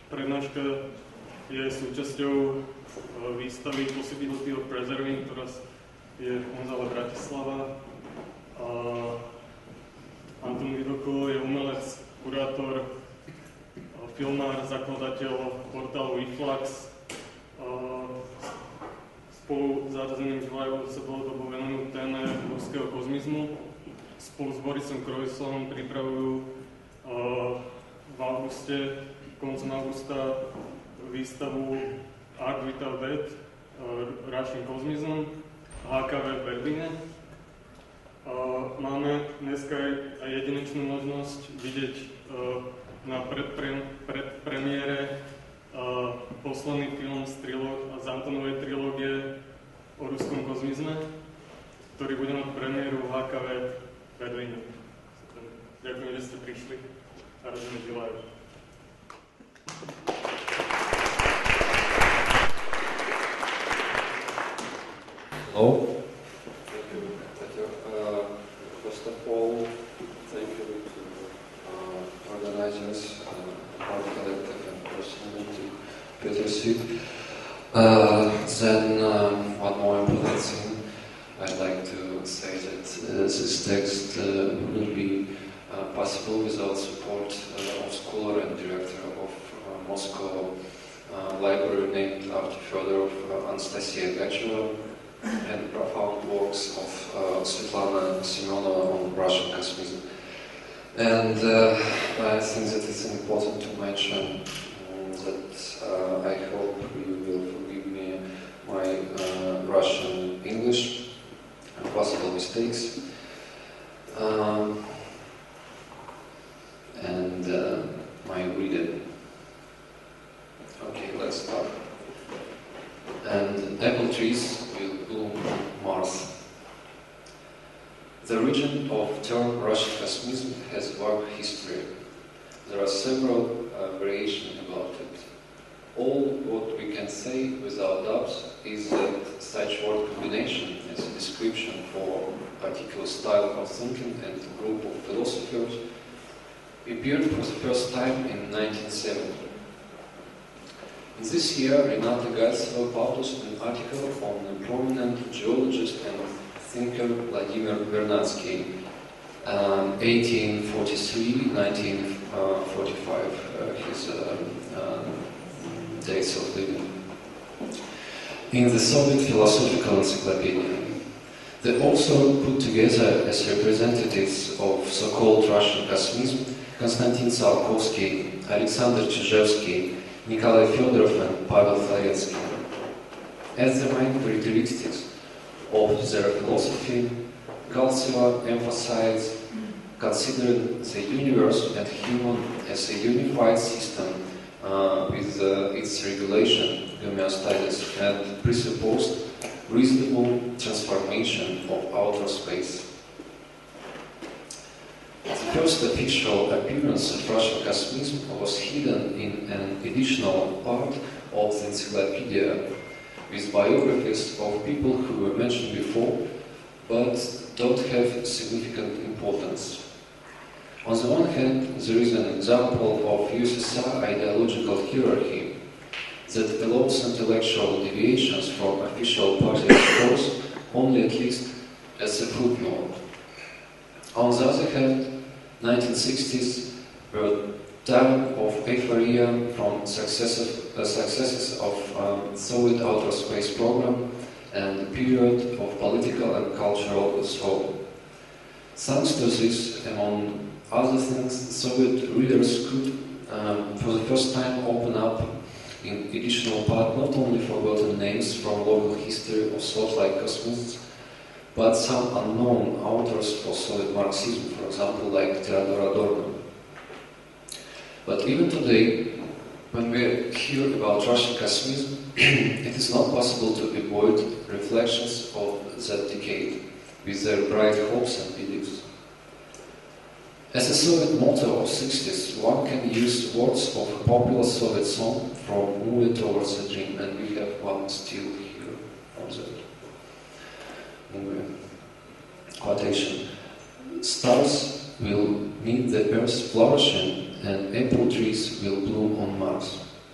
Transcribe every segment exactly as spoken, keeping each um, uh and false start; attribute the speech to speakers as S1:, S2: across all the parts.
S1: prednáška je súčasťou výstavy Possibility of Preserving, ktorá je v Kunsthalle Bratislava. A Anton Vidokle je umelec, kurátor, filmár, zakladateľ portálu Reflux. Spolu s Arsenym Zhilyaevom sa dlhodobo venujú téme ruského kozmizmu. Spolu s Borisom Krojsom pripravujú v auguste, koncom augusta, výstavu Art Without Death, Russian Cosmism, há ká vé v Berlíne. Máme dneska aj jedinečnú možnosť vidieť na predpre, predpremiére posledný film z, triló- z Antonovej trilógie o ruskom kozmizme, ktorý bude mať premiéru v há ká vé v Berlíne. Ďakujem, že ste prišli. Arseny Zhilyaev.
S2: Hello. Thank you, Peter. Uh, first of all, thank you to uh, organizers, uh, Art Collective and personally to Peter Sud. Uh, then um, one more important thing, I'd like to say that uh, this text uh, wouldn't be uh, possible without support uh, of scholar and director of uh, Moscow uh, library named after Fyodorov, uh, Anastasia Gacheva, and profound works of uh, Svetlana Semyonova on Russian Cosmism. And uh, I think that it's important to mention um, that uh, I hope you will forgive me my uh, Russian English and possible mistakes. Um, and uh, my reading. Okay, let's start. And apple trees will bloom on Mars. The region of term Russian Cosmism has vague history. There are several uh, variations about it. All what we can say without doubt is that such word combination as a description for a particular style of thinking and group of philosophers appeared for the first time in nineteen seventy. In this year, Renata Gaitseva published an article on the prominent geologist and thinker Vladimir Vernadsky, um, eighteen forty-three to nineteen forty-five, uh, his uh, um, dates of living, in the Soviet Philosophical Encyclopedia. They also put together as representatives of so-called Russian Cosmism Konstantin Tsiolkovsky, Alexander Chizhevsky, Nikolai Fyodorov and Pavel Florensky. As the main characteristics of their philosophy, Gaitseva emphasized considering the universe and human as a unified system uh, with uh, its regulation, homeostasis, and presupposed reasonable transformation of outer space. The first official appearance of Russian Cosmism was hidden in an additional part of the encyclopedia with biographies of people who were mentioned before but don't have significant importance. On the one hand, there is an example of U S S R ideological hierarchy that allows intellectual deviations from official party course only at least as a footnote. On the other hand, nineteen sixties were time of euphoria from successes, uh, successes of um, Soviet outer space program and a period of political and cultural thought. Thanks to this, among other things, Soviet readers could, um, for the first time, open up in additional part not only forgotten names from local history of thought like cosmists, but some unknown authors for Soviet Marxism, for example, like Theodor Adorno. But even today, when we hear about Russian Cosmism, it is not possible to avoid reflections of that decade with their bright hopes and beliefs. As a Soviet motto of sixties, one can use words of a popular Soviet song from Moving Towards a Dream, and we have one still here on that movie. Quotation: stars will meet the earth flourishing and apple trees will bloom on Mars.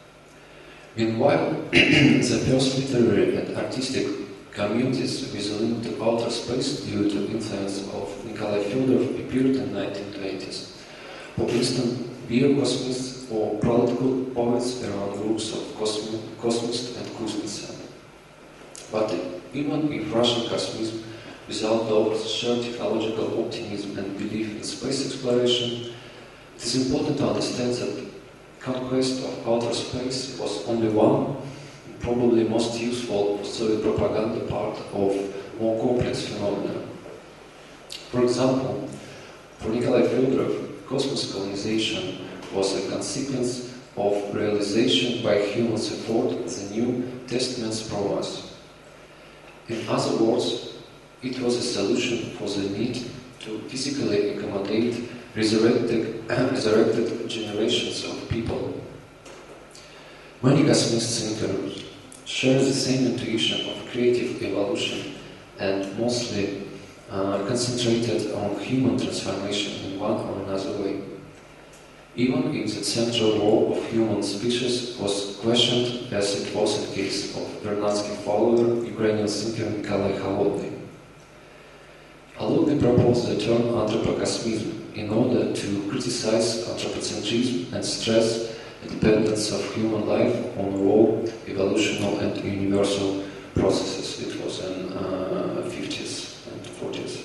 S2: Meanwhile, the first literary and artistic communities with a link to outer space due to influence of Nikolai Fyodorov appeared in the nineteen twenties. For instance, beer cosmists or political poets around groups of cosmists and Kunsthalle. But even if Russian Cosmism, without doubt, shared technological optimism and belief in space exploration, it is important to understand that conquest of outer space was only one, probably most useful for Soviet propaganda part of more complex phenomena. For example, for Nikolai Fyodorov, cosmos colonization was a consequence of realization by humans' effort of the New Testament's promise. In other words, it was a solution for the need to physically accommodate resurrected, resurrected generations of people. Many cosmist thinkers share the same intuition of creative evolution and mostly uh, concentrated on human transformation in one or another way. Even if the central role of human species was questioned, as it was in the case of Vernadsky follower, Ukrainian thinker Nikolai Holodny. Holodny proposed the term anthropocosmism in order to criticize anthropocentrism and stress the dependence of human life on raw, evolutional and universal processes. It was in the uh, fifties and forties.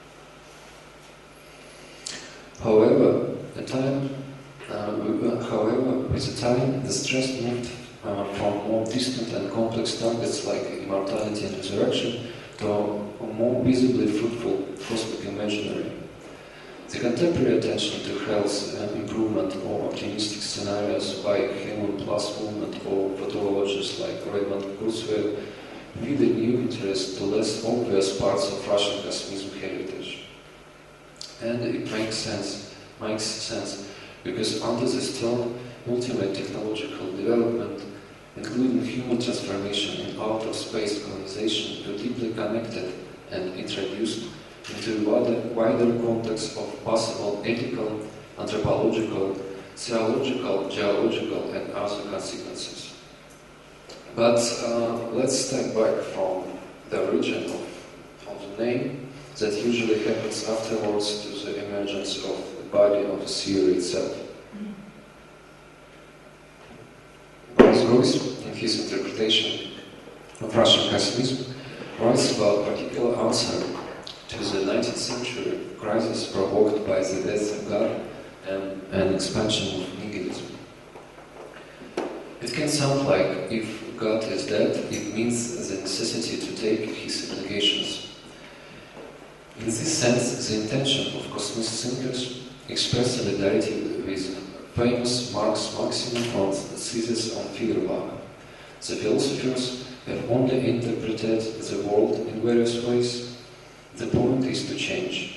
S2: However, the time, uh, however, with the time, the stress moved uh, from more distant and complex targets like immortality and resurrection to a more visibly fruitful cosmic imaginary. The contemporary attention to health and improvement or optimistic scenarios by human plus movement or futurologists like Raymond Kurzweil lead a new interest to less obvious parts of Russian Cosmism heritage. And it makes sense, makes sense, because under this term, ultimate technological development, including human transformation in outer space colonization, were deeply connected and introduced into a wider, wider context of possible ethical, anthropological, theological, geological, and other consequences. But uh, let's step back from the origin of, of the name that usually happens afterwards to the emergence of the body of the theory itself. Boris Groys, in his interpretation of Russian Cosmism, writes about particular answer to the nineteenth century crisis provoked by the death of God and an expansion of nihilism. It can sound like if God is dead, it means the necessity to take his implications. In this sense, the intention of cosmist thinkers express solidarity with famous Marx maximum from the thesis on Feuerbach. The philosophers have only interpreted the world in various ways. The point is to change.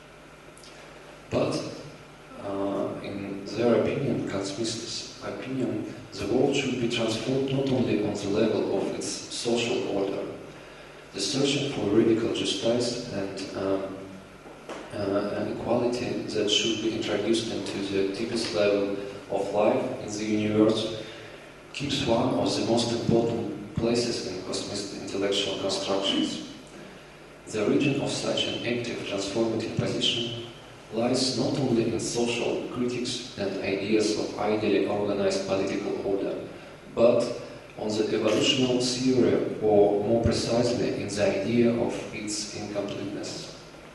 S2: But, uh, in their opinion, cosmists' opinion, the world should be transformed not only on the level of its social order. The searching for radical justice and um, uh, an equality that should be introduced into the deepest level of life in the universe keeps one of the most important places in cosmist intellectual constructions. The origin of such an active transformative position lies not only in social critics and ideas of ideally organized political order, but on the evolutional theory, or more precisely in the idea of its incompleteness.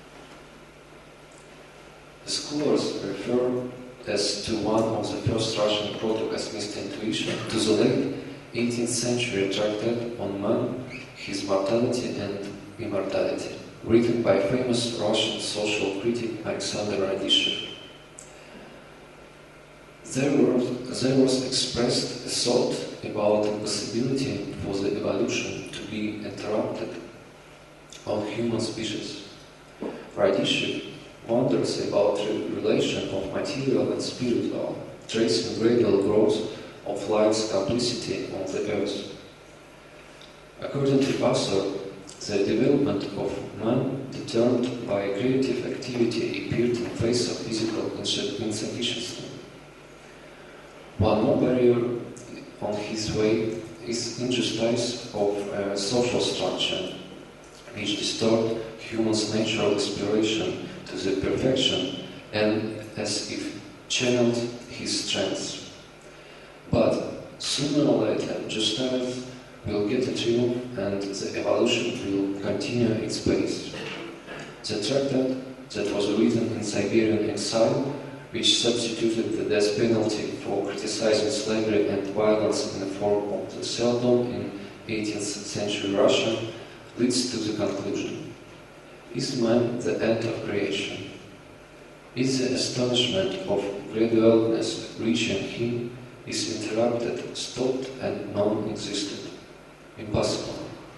S2: The scholars refer as to one of the first Russian proto-cosmist intuition to the late eighteenth century tractate on man, his mortality and immortality, written by famous Russian social critic Alexander Radishev. There was, there was expressed a thought about the possibility for the evolution to be interrupted on human species. Radishev wonders about the relation of material and spiritual, tracing gradual growth of life's complicity on the earth. According to Arthur, the development of man determined by creative activity appeared in face of physical insufficiency. One more barrier on his way is injustice of uh, social structure, which distort human's natural aspiration to the perfection and as if channeled his strengths. But sooner or later, justice will get a triumph and the evolution will continue its pace. The tractate that was written in Siberian exile, which substituted the death penalty for criticizing slavery and violence in the form of the serfdom in eighteenth century Russia, leads to the conclusion: is man the end of creation? Is the astonishment of gradualness reaching him is interrupted, stopped, and non-existent? Impossible.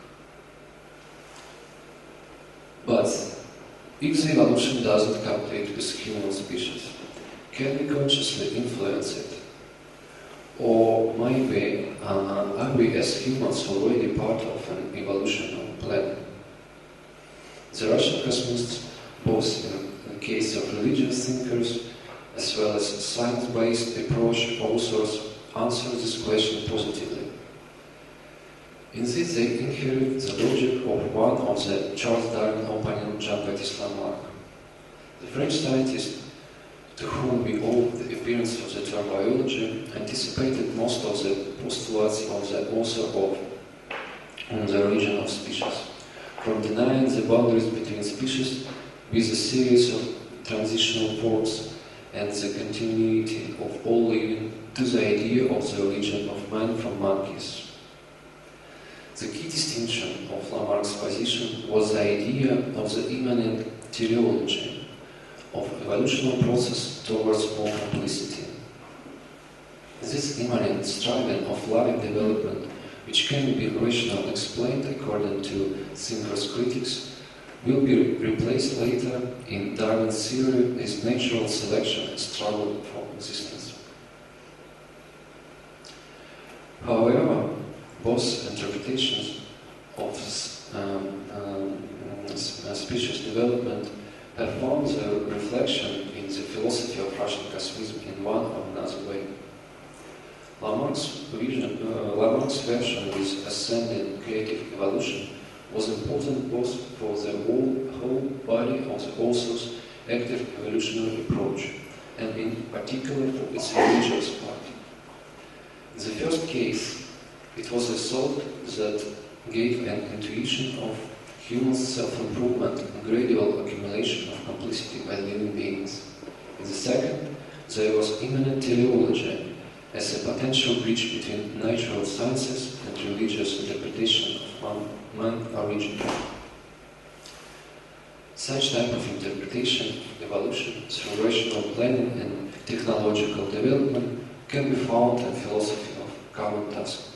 S2: But if the evolution doesn't complete with human species, can we consciously influence it? Or maybe uh, are we as humans already part of an evolutionary plan? The Russian cosmists, both in the case of religious thinkers as well as science-based approach authors, answer this question positively. In this they inherit the logic of one of the Charles Darwin opponent, Jean-Baptiste Lamarck. The French scientist to whom we owe the appearance of the term biology anticipated most of the postulates of the author of On the Origin of Species, from denying the boundaries between species with a series of transitional forms and the continuity of all living to the idea of the origin of man from monkeys. The key distinction of Lamarck's position was the idea of the immanent teleology, of evolutionary process towards more complicity. This immanent striving of life development, which can be rationally explained according to thinkers' critics, will be replaced later in Darwin's theory with natural selection and struggle for existence. However, both interpretations of um, um, species development have found their reflection in the philosophy of Russian Cosmism in one or another way. Lamarck's, vision, uh, Lamarck's version with ascending creative evolution was important both for the whole, whole body of the author's active evolutionary approach, and in particular for its religious part. In the first case, it was a thought that gave an intuition of human self-improvement and gradual accumulation of complicity by living beings. In the second, there was immanent teleology as a potential bridge between natural sciences and religious interpretation of man origin. Such type of interpretation of evolution through rational planning and technological development can be found in philosophy of common task.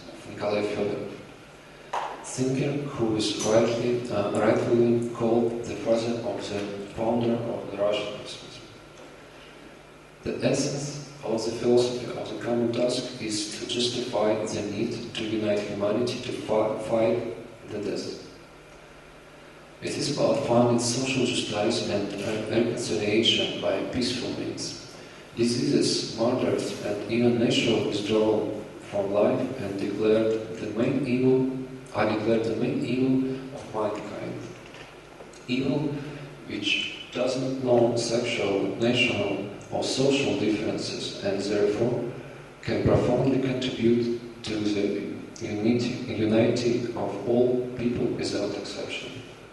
S2: Thinker who is rightly, uh, rightfully called the father of the founder of the Russian Cosmism. The essence of the philosophy of the common task is to justify the need to unite humanity to fi fight the death. It is about finding social justice and reconciliation by peaceful means. Diseases, murders, and even natural withdrawal from life and declared the main evil, I declared the main evil of mankind. Evil which does not know sexual, national, or social differences and therefore can profoundly contribute to the unity, unity of all people without exception.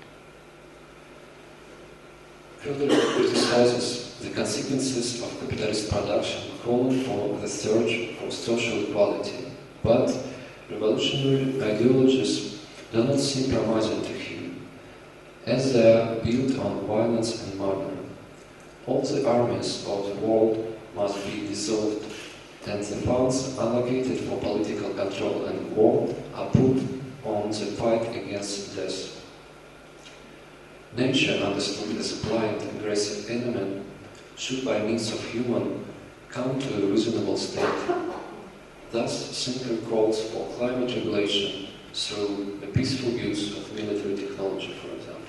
S2: Further criticizes the consequences of capitalist production, calling for the search for social equality, but revolutionary ideologies do not seem promising to him, as they are built on violence and murder. All the armies of the world must be dissolved, and the funds allocated for political control and war are put on the fight against death. Nature, understood as a blind, aggressive enemy, should by means of human come to a reasonable state. Thus, Thinker calls for climate regulation through the peaceful use of military technology, for example.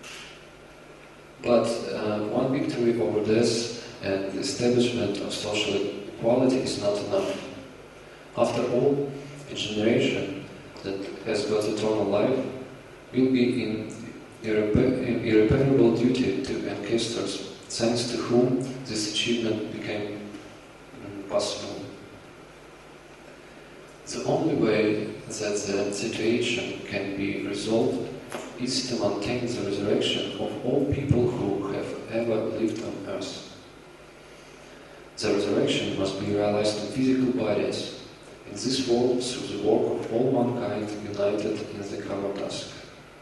S2: But uh, one victory over death and the establishment of social equality is not enough. After all, a generation that has got eternal life will be in irrepa- irreparable duty to ancestors, thanks to whom this achievement became mm, possible. The only way that the situation can be resolved is to maintain the resurrection of all people who have ever lived on earth. The resurrection must be realized in physical bodies, in this world through the work of all mankind united in the common task.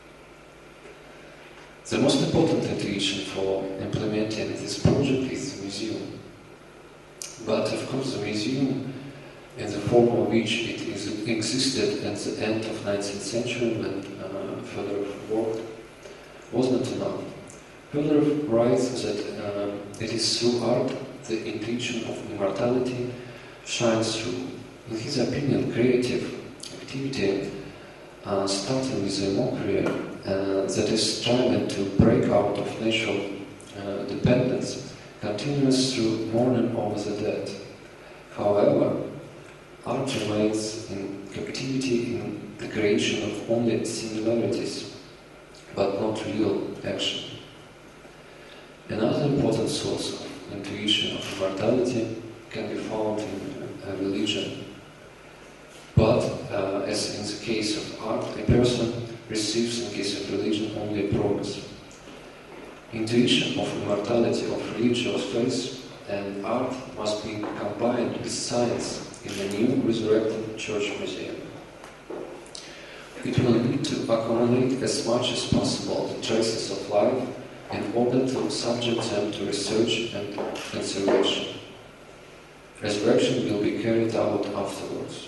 S2: The most important intuition for implementing this project is the museum. But of course the museum, in the form of which it is existed at the end of nineteenth century when uh, Fedorov worked, was not enough. Fedorov writes that uh, it is through art the intuition of immortality shines through. In his opinion, creative activity, uh, starting with a mockery uh, that is striving to break out of natural uh, dependence, continues through mourning over the dead. However, art remains in captivity in the creation of only similarities, but not real action. Another important source of intuition of immortality can be found in uh, religion. But, uh, as in the case of art, a person receives in case of religion only a promise. Intuition of immortality of religious faith and art must be combined with science in the new resurrected church museum. It will need to accommodate as much as possible the traces of life in order to subject them to research and conservation. Resurrection will be carried out afterwards.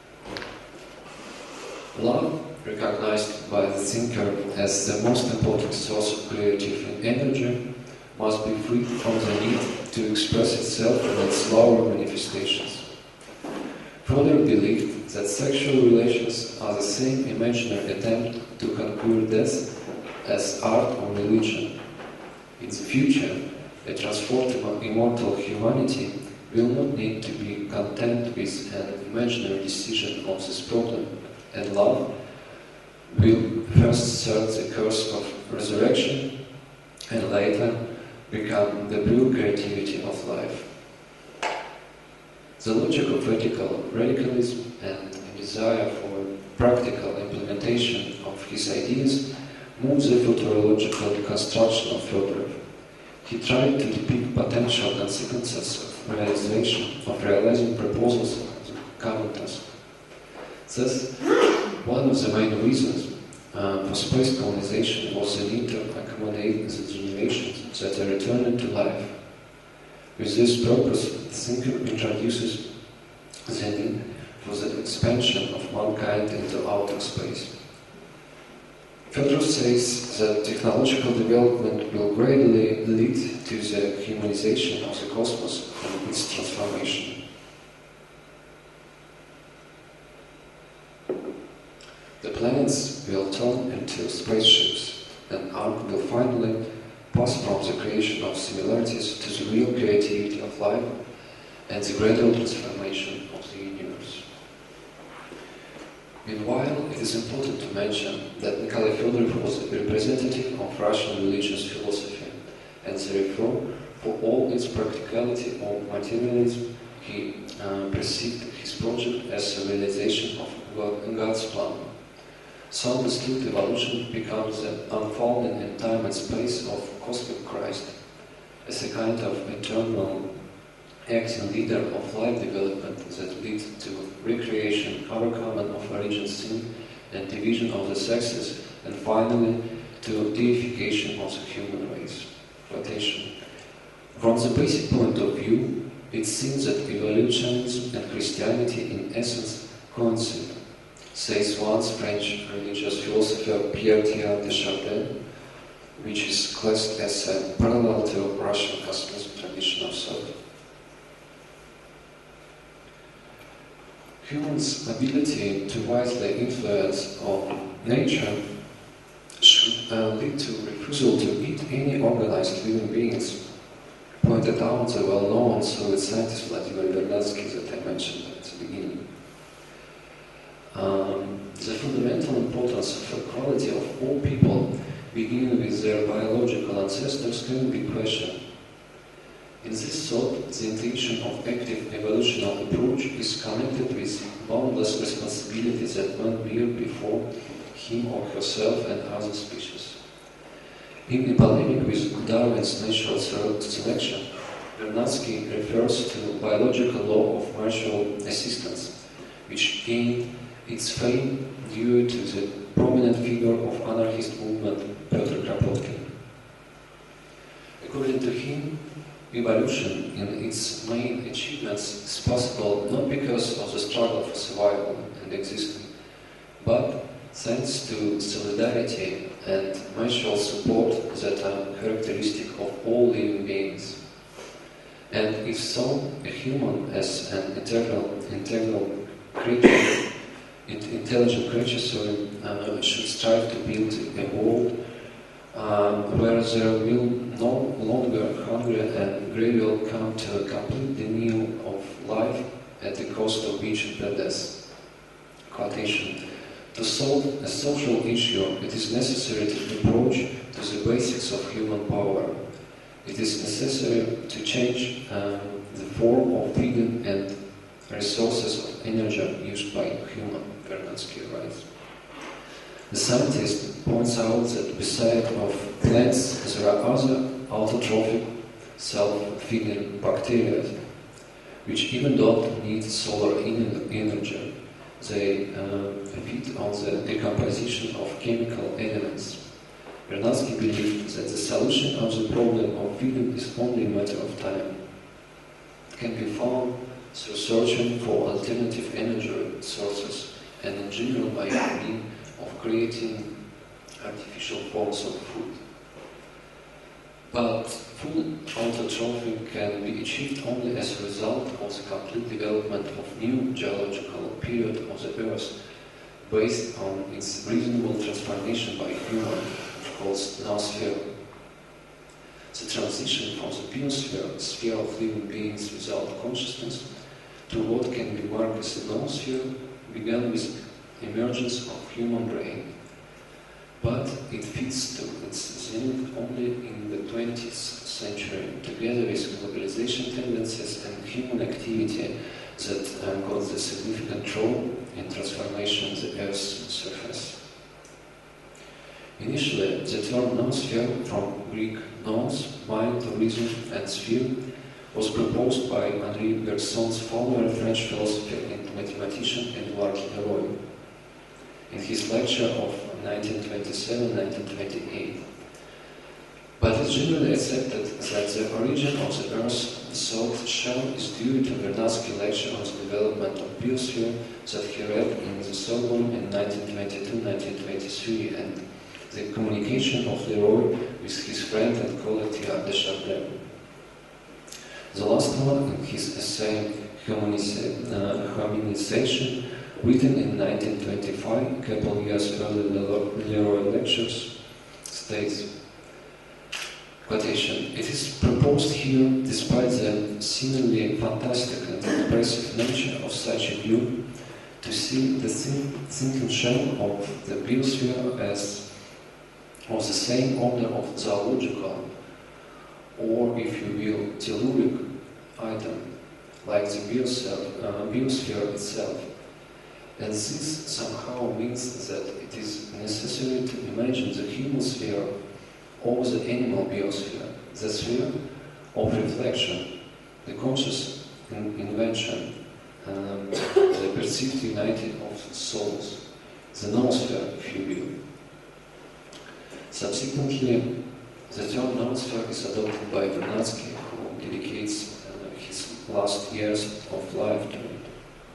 S2: Love, recognized by the thinker as the most important source of creative energy, must be freed from the need to express itself in its lower manifestations. Further believed that sexual relations are the same imaginary attempt to conquer death as art or religion. In the future, a transformed immortal humanity will not need to be content with an imaginary decision of this problem, and love will first serve the cause of resurrection and later become the pure creativity of life. The logic of radical radicalism and a desire for practical implementation of his ideas moved the futurological construction of Fedorov. He tried to depict potential consequences of realization, of realizing proposals of the common task. Thus, one of the main reasons uh, for space colonization was the need to accommodate the generations that are returning to life. With this purpose, the thinker introduces the need for the expansion of mankind into outer space. Fedorov says that technological development will gradually lead to the humanization of the cosmos and its transformation. The planets will turn into spaceships, and art will finally pass from the creation of similarities to the real creativity of life and the gradual transformation of the universe. Meanwhile, it is important to mention that Nikolai Fedorov was a representative of Russian religious philosophy, and therefore, for all its practicality or materialism, he uh, perceived his project as a realization of God's plan. So understood evolution becomes the unfolding in time and space of cosmic Christ, as a kind of eternal acting leader of life development that leads to recreation, overcoming of origin sin and division of the sexes, and finally to deification of the human race. Quotation. From the basic point of view, it seems that evolutionism and Christianity in essence coincide, says once French religious philosopher Pierre de Chardin, which is classed as a parallel to Russian Cosmism tradition of thought. Humans' ability to wisely influence on nature should uh, lead to refusal to eat any organized living beings, pointed out the well-known Soviet scientist Vladimir Vernadsky that I mentioned at the beginning. Um, the fundamental importance of equality of all people, beginning with their biological ancestors, can be questioned. In this thought, the intuition of active evolutionary approach is connected with boundless responsibility that man bear before him or herself and other species. In a polemic with Darwin's natural selection, Vernadsky refers to biological law of mutual assistance, which gained its fame due to the prominent figure of anarchist movement Piotr Kropotkin. According to him, evolution in its main achievements is possible not because of the struggle for survival and existence, but thanks to solidarity and mutual support that are characteristic of all living beings. And if so, a human as an integral, integral creature, intelligent creature sorry, uh, should strive to build a world uh, where there will no longer hunger and greed will come to a complete denial of life at the cost of each other death. Quotation. To solve a social issue, it is necessary to approach to the basics of human power. It is necessary to change um, the form of freedom and resources of energy used by human, Vernadsky writes. The scientist points out that beside of plants, there are other autotrophic, self-feeding bacteria, which even don't need solar energy. They uh, feed on the decomposition of chemical elements. Vernadsky believed that the solution of the problem of feeding is only a matter of time. It can be found through searching for alternative energy sources and in general by means of creating artificial forms of food. But full autotrophy can be achieved only as a result of the complete development of new geological period of the Earth based on its reasonable transformation by human, called noosphere. The transition from the biosphere, sphere of living beings without consciousness, to what can be marked as a noosphere began with emergence of human brain. But it fits to its zenith only in the twentieth century, together with globalization tendencies and human activity that uh, got the significant role in transformation of the Earth's surface. Initially, the term noosphere, from Greek nous, mind, reason, and sphere, was proposed by Henri Bergson's follower, French philosopher and mathematician Edouard Leroy, in his lecture of nineteen twenty-seven to nineteen twenty-eight. But it's generally accepted that the origin of the Earth's thought shell is due to Vernadsky's lecture on the development of biosphere that he read in the Sorbonne in nineteen twenty-two to nineteen twenty-three, and the communication of Leroy with his friend and colleague Thierry Deschardin. The last one, in his essay Humanization, uh, written in nineteen twenty-five, a couple of years earlier Leroy lectures, states, quotation, "It is proposed here, despite the seemingly fantastic and impressive nature of such a view, to see the thinking shell of the biosphere as of the same order of zoological, or, if you will, telluric item, like the biosphere, uh, biosphere itself. And this somehow means that it is necessary to imagine the human sphere or the animal biosphere, the sphere of reflection, the conscious in invention, um, the perceived united of souls, the noosphere, if you will. Subsequently, the term noosphere is adopted by Vernadsky, who dedicates uh, his last years of life to it.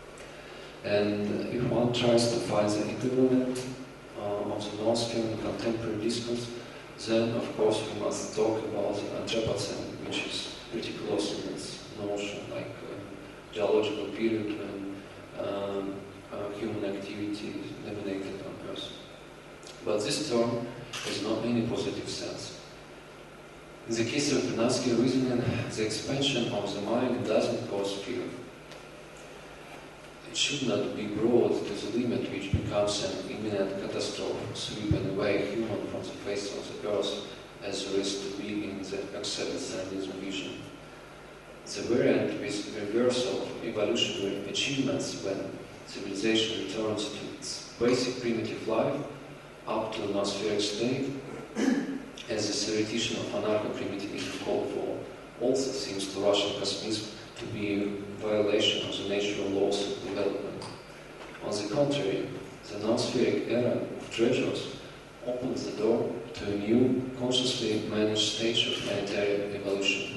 S2: And if one tries to find the equivalent uh, of the noosphere in contemporary discourse, then of course we must talk about the Anthropocene, which is pretty close in its notion, like a geological period when um, uh, human activity dominated on Earth. But this term has not any positive sense. In the case of Vernadsky reasoning, the expansion of the mind doesn't cause fear. It should not be brought to the limit which becomes an imminent catastrophe, sweeping away human from the face of the earth as there is to be in the accepted Zionism vision. The variant with reversal of evolutionary achievements when civilization returns to its basic primitive life up to a non-spheric state, as the theoretician of anarcho-primitivism called for, also seems to Russian Cosmism to be a violation of the natural laws of development. On the contrary, the non-spheric era of treasures opens the door to a new, consciously managed stage of planetary evolution.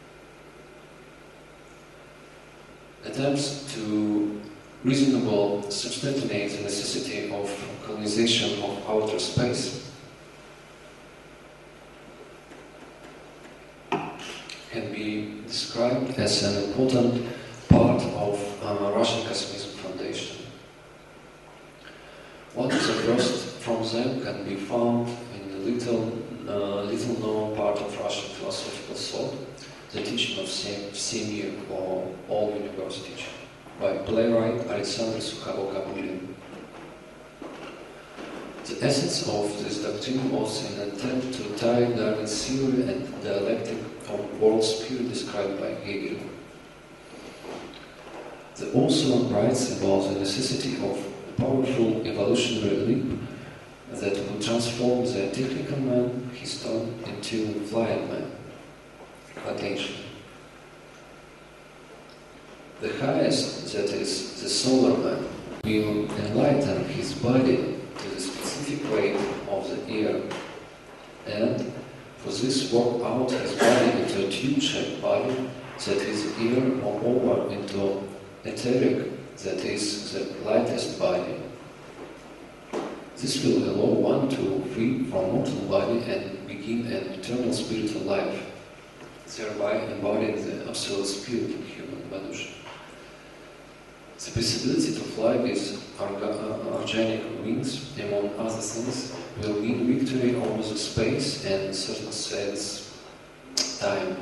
S2: Attempts to reasonably substantiate the necessity of colonization of outer space can be described as an important part of uh, Russian Cosmism foundation. One of the first from them can be found in a little, uh, little known part of Russian philosophical thought, the teaching of Semir or all-universe teaching, by playwright Alexander Sukhovo-Kabylin. The essence of this doctrine was an attempt to tie Darwin's theory and dialectic of world spirit described by Hegel. The author writes about the necessity of a powerful evolutionary leap that would transform the technical man, his turn, into flying man. Quotation. The highest, that is, the solar man, will enlighten his body to the specific weight of the air, and for this work out his body into a tube-shaped body, that is air, moreover into etheric, that is the lightest body. This will allow one to free from mortal body and begin an eternal spiritual life, thereby embodying the absolute spirit of human evolution. The possibility to fly with organic wings, among other things, will mean victory over the space and, in certain sense, time.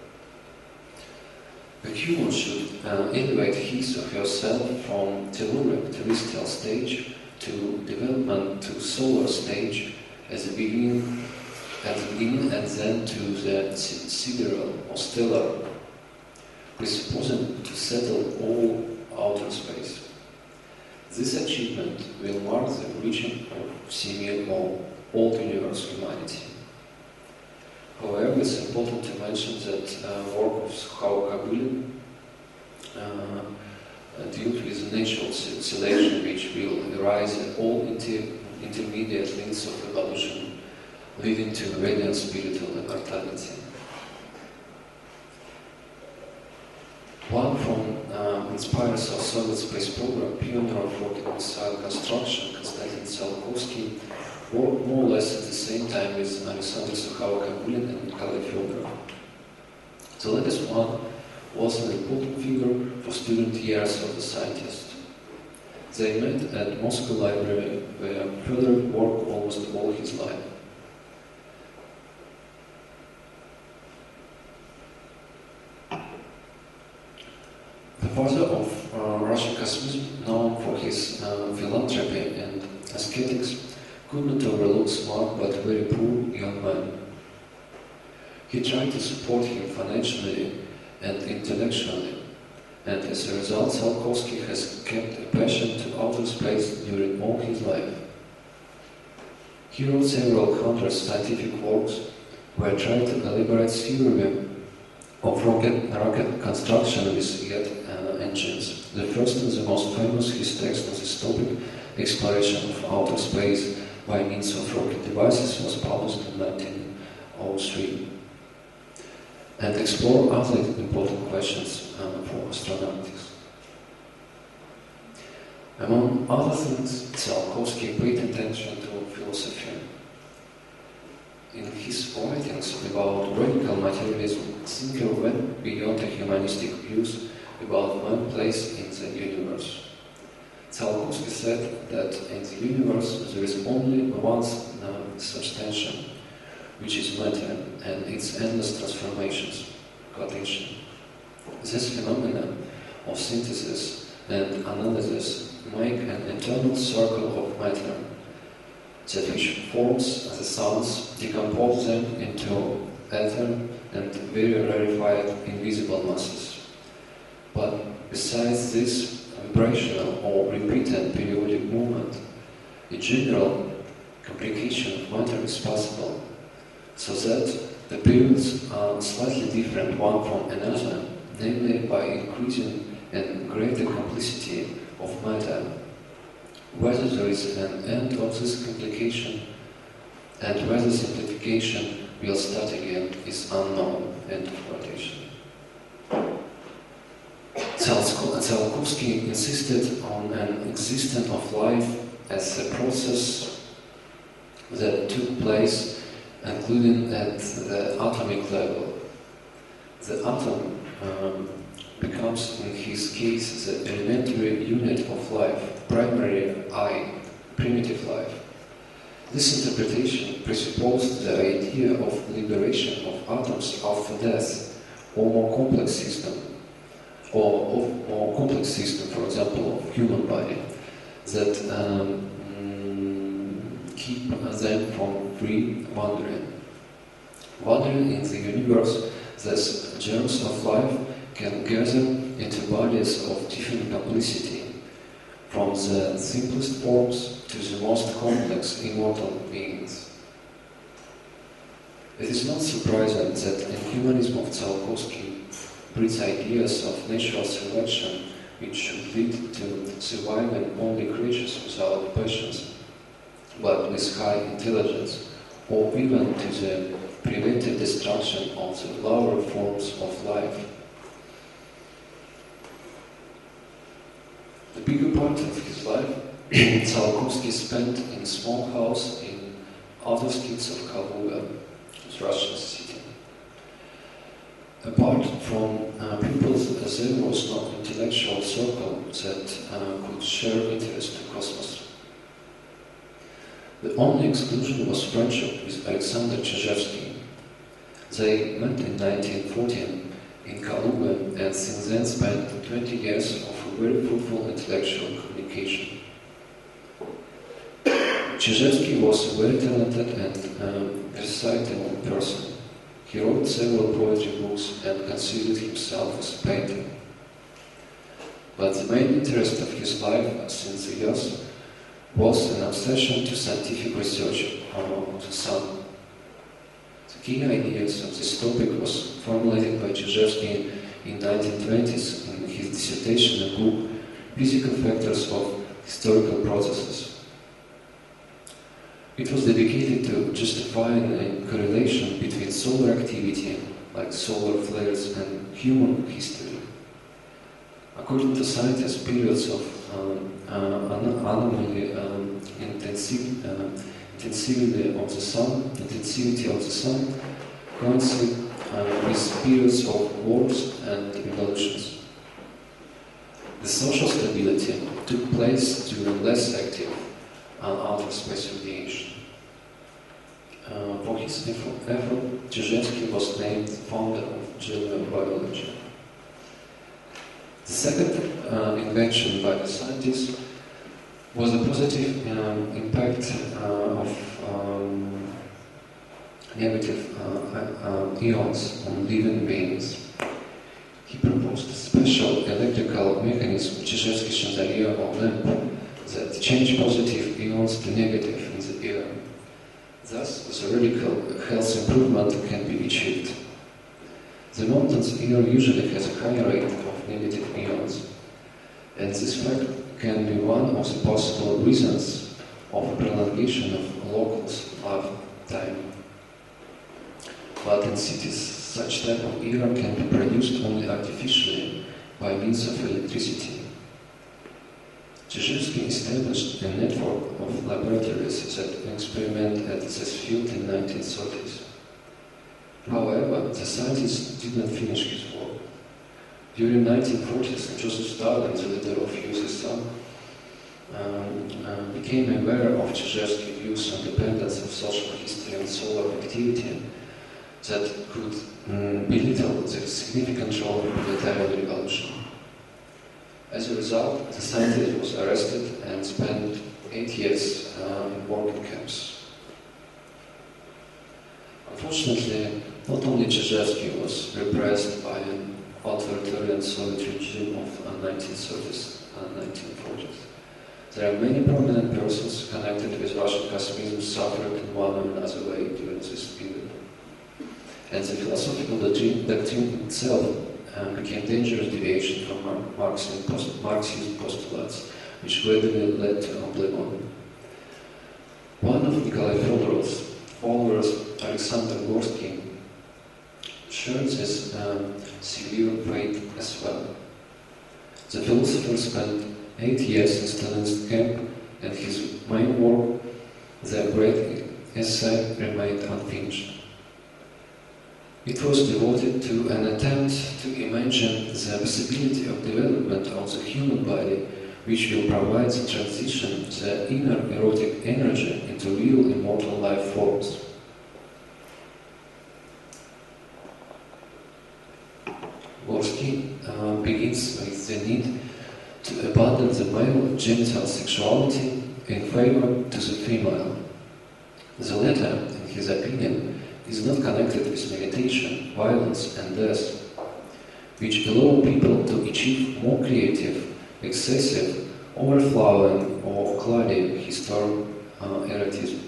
S2: A human should uh, elevate his or herself from telluric terrestrial stage to development to solar stage as a beginning, at the beginning and then to the sidereal or stellar, presupposing to settle all outer space. This achievement will mark the origin of Semir or old universe humanity. However, it's important to mention that uh, work of Sukhovo-Kabylin uh, deals with natural selection, which will arise at all inter intermediate links of evolution, leading to radiant spiritual immortality. One from uh, inspires our Soviet space program, pioneer of rocket missile construction, Konstantin Tsiolkovsky, worked more or less at the same time with Alexander Sukhovo-Kabylin and Nikolai Fyodorov. The latest one was an important figure for student years of the scientist. They met at Moscow Library, where Fyodorov worked almost all his life. The father of uh, Russian Cosmism, known for his uh, philanthropy and ascetics, could not overlook smart but very poor young man. He tried to support him financially and intellectually, and as a result Tsiolkovsky has kept a passion to outer space during all his life. He wrote several hundred scientific works where tried to elaborate theory of rocket, rocket construction with jet uh, engines. The first and the most famous, his text on this topic, Exploration of Outer Space by means of rocket devices, was published in nineteen oh three, and explore other important questions uh, for astronautics. Among other things, Tsiolkovsky paid attention to philosophy. In his writings about radical materialism, thinker went beyond the humanistic views about man's place in the universe. Tsiolkovsky said that in the universe there is only one uh, substantial, which is matter and its endless transformations. Quotation. This phenomenon of synthesis and analysis make an internal circle of matter, that which forms the suns, decompose them into ether and very rarefied invisible masses. But besides this vibrational or repeated periodic movement, a general complication of matter is possible, so that the periods are slightly different one from another, namely by increasing and greater complexity of matter. Whether there is an end of this complication and whether simplification will start again is unknown. End of quotation. Tsiolkovsky insisted on an existence of life as a process that took place, including at the atomic level. The atom um, becomes, in his case, the elementary unit of life, primary I, primitive life. This interpretation presupposed the idea of liberation of atoms after death, or more complex system, or of more complex system, for example, of human body, that um, keep them from free wandering. Wandering in the universe, thus germs of life can gather into bodies of different complexity, from the simplest forms to the most complex immortal beings. It is not surprising that in humanism of Tsiolkovsky breeds ideas of natural selection which should lead to surviving only creatures without passions, but with high intelligence, or even to the preventive destruction of the lower forms of life. The bigger part of his life, Tsiolkovsky spent in a small house in outer skits of Kaluga, Russian city. Apart from uh, pupils, there was no intellectual circle that uh, could share interest in cosmos. The only exclusion was friendship with Alexander Chizhevsky. They met in nineteen fourteen in Kaluga and since then spent twenty years of a very fruitful intellectual communication. Chizhevsky was a very talented and um, versatile person. He wrote several poetry books and considered himself as a painter. But the main interest of his life since the years was an obsession to scientific research on the sun. The key ideas of this topic was formulated by Chizhevsky in nineteen twenties in his dissertation and book Physical Factors of Historical Processes. It was dedicated to justifying a correlation between solar activity, like solar flares, and human history. According to scientists, periods of um, uh, anomaly um, intensive, uh, intensivity of the sun, intensivity of the sun coincide uh, with periods of wars and revolutions. The social stability took place during less active uh, outer space radiation. Uh, for his effort, Chizhevsky was named founder of general biology. The second uh, invention by the scientists was the positive um, impact uh, of um, negative uh, uh, ions on living beings. He proposed a special electrical mechanism, Chizhevsky-Zhilyaev lamp, that changed positive ions to negative in the air. Thus, the radical health improvement can be achieved. The mountain's air usually has a high rate of negative ions, and this fact can be one of the possible reasons of a prolongation of locals' lifetime. But in cities, such type of air can be produced only artificially by means of electricity. Chizhevsky established a network of laboratories that experiment at this field in the nineteen thirties. However, the scientist did not finish his work. During the nineteen forties, Joseph Stalin, the leader of U S S R, um, uh, became aware of Chizhevsky's views on dependence of social history and solar activity that could um, belittle the significant role of the proletarian revolution. As a result, the scientist was arrested and spent eight years uh, in working camps. Unfortunately, not only Zhilyaev was repressed by an authoritarian Soviet regime of the nineteen thirties and nineteen forties. There are many prominent persons connected with Russian Cosmism suffered in one or another way during this period. And the philosophical doctrine, doctrine itself um, became dangerous deviation from Mar Marxism, post Marxism postulates, which gradually led to oblivion. One of Nikolai Fyodorov's followers, Alexander Gorsky, shared this um, severe fate as well. The philosopher spent eight years in Stalin's camp, and his main work, the great essay, remained unfinished. It was devoted to an attempt to imagine the possibility of development of the human body, which will provide the transition, the inner erotic energy into real immortal life forms. Gorsky uh, begins with the need to abandon the male genital sexuality in favor to the female. The latter, in his opinion, is not connected with meditation, violence and death, which allow people to achieve more creative, excessive, overflowing or cloudy his term uh, erotism.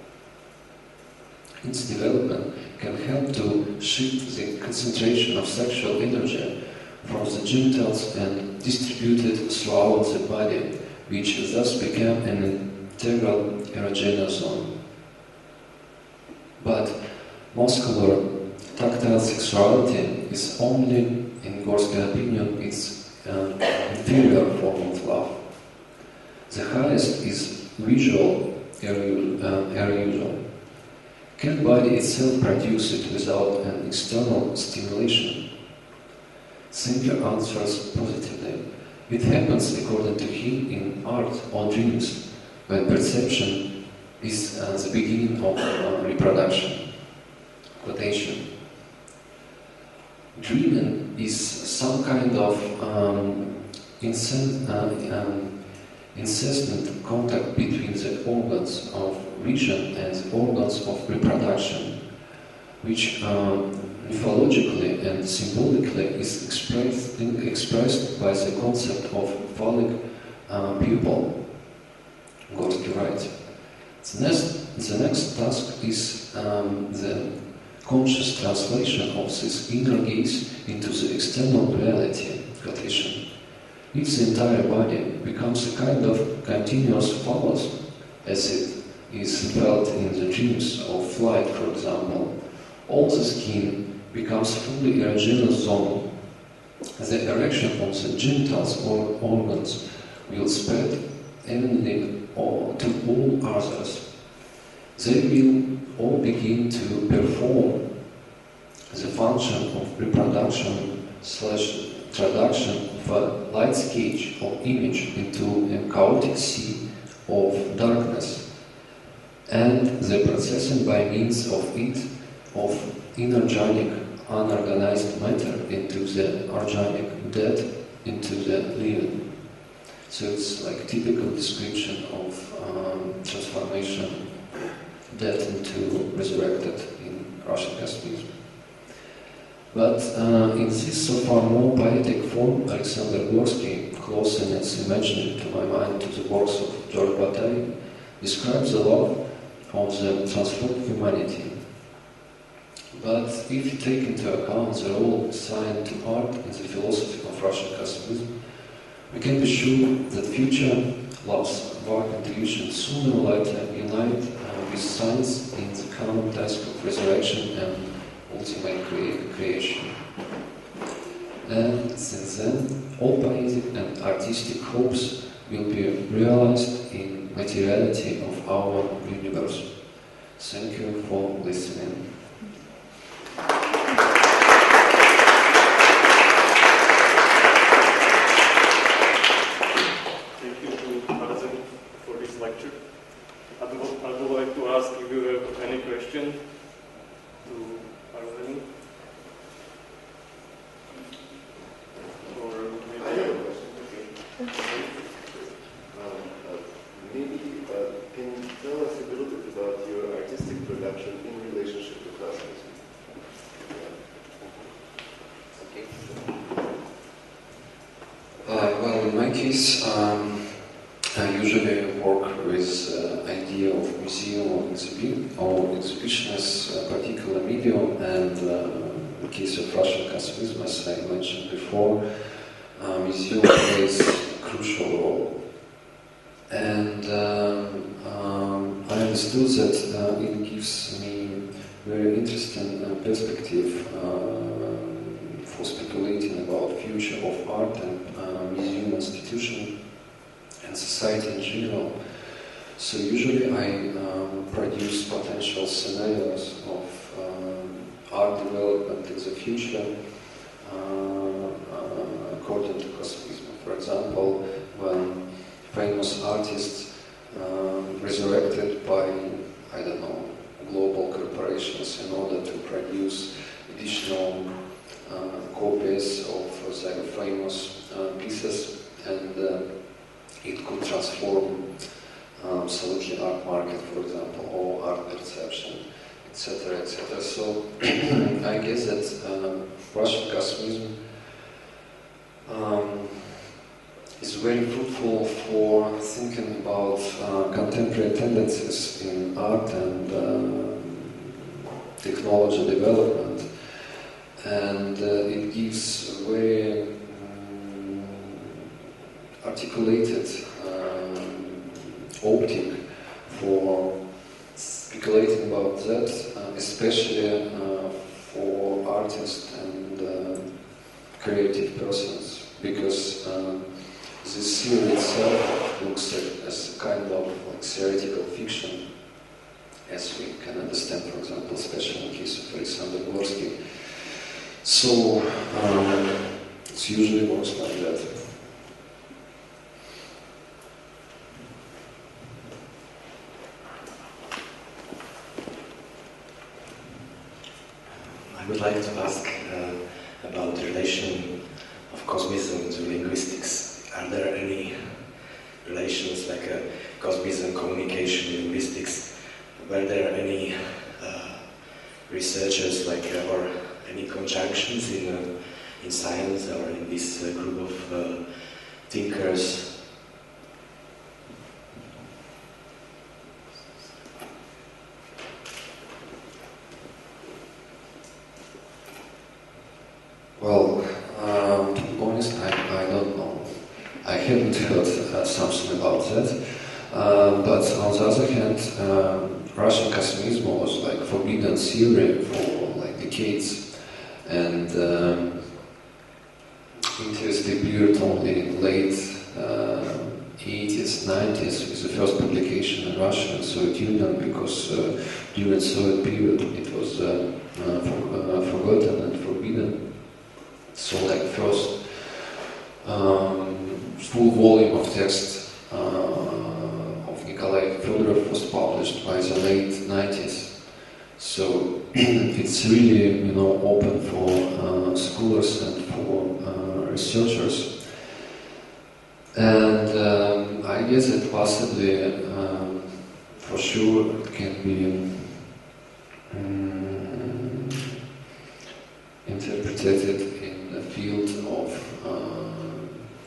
S2: Its development can help to shift the concentration of sexual energy from the genitals and distribute it throughout the body, which thus became an integral erogenous zone. But muscular, tactile sexuality is only, in Gorsky's opinion, its uh, inferior form of love. The highest is visual arousal. Can body itself produce it without an external stimulation? Singer answers positively. It happens, according to him, in art or dreams, when perception is uh, the beginning of uh, reproduction. Quotation. Dreaming is some kind of um, incessant, uh, um, incessant contact between the organs of vision and the organs of reproduction, which um, mythologically and symbolically is expressed, expressed by the concept of phallic uh, pupil. Gorsky writes. The next, the next task is um, the conscious translation of this inner gaze into the external reality. Quotation. If the entire body becomes a kind of continuous phallus, as it is felt in the dreams of flight, for example, all the skin becomes fully erogenous zone. The erection of the genitals or organs will spread evenly to all others. They will all begin to perform the function of reproduction slash introduction of a light sketch or image into a chaotic sea of darkness, and the processing by means of it of inorganic, unorganized matter into the organic, dead into the living. So it's like typical description of um, transformation, dead into resurrected in Russian Cosmism. But uh, in this so far more poetic form, Alexander Gorsky, close in its imagining to my mind to the works of George Bataille, describes the love of the transformed humanity. But if you take into account the role assigned to art in the philosophy of Russian Cosmism, we can be sure that future loves of our contribution sooner or later unite uh, with science in the common task of resurrection and ultimate crea creation. And since then, all poetic and artistic hopes will be realized in materiality of our universe. Thank you for listening.
S1: Thank you to Arseny for this lecture. I would, I would like to ask if you have any question to Arseny. Or maybe a question. Okay.
S3: Maybe uh, can you tell us a little bit about your artistic production in relationship to Cosmism?
S2: Okay. Uh, well, in my case, um, I usually work with the uh, idea of museum or, exhibi or exhibition as a particular medium, and uh, in the case of Russian Cosmism, as I mentioned before, uh, museum plays a crucial role. And um, um, I understood that uh, it gives me very interesting uh, perspective uh, for speculating about future of art and uh, museum institution and society in general. So usually I um, produce potential scenarios of um, art development in the future uh, uh, according to Cosmism. For example, when famous artists um, resurrected by, I don't know, global corporations in order to produce additional uh, copies of their famous uh, pieces, and uh, it could transform um, absolutely art market, for example, or art perception, et cetera, et cetera. So I guess that um, Russian Cosmism um, is very fruitful for thinking about uh, contemporary tendencies in art and uh, technology development, and uh, it gives a very um, articulated um, optic for speculating about that, uh, especially uh, for artists and uh, creative persons, because um, this theory itself looks like as a kind of like theoretical fiction, as we can understand, for example, especially in the case of Alexander Gorsky. So um, it usually works like that.
S4: I would like to ask uh, about the relation of Cosmism to linguistics. Are there any relations like uh, Cosmism, communication, linguistics? Were there any uh, researchers like uh, or any conjunctions in uh, in science or in this uh, group of uh, thinkers?
S2: Well, um, to be honest, I, I don't know. I haven't heard uh, something about that. Uh, but on the other hand, um, Russian Cosmism was like forbidden theory for like decades, and um, interest appeared only in late uh, eighties, nineties with the first publication in Russia and Soviet Union, because uh, during Soviet period it was uh, uh, for, uh, forgotten and forbidden. So like first um, full volume of text uh, of Nikolai Fyodorov was published by the late nineties. So it's really, you know, open for uh, scholars and for uh, researchers. And um, I guess that possibly, um, for sure, it can be um, interpreted in the field of uh,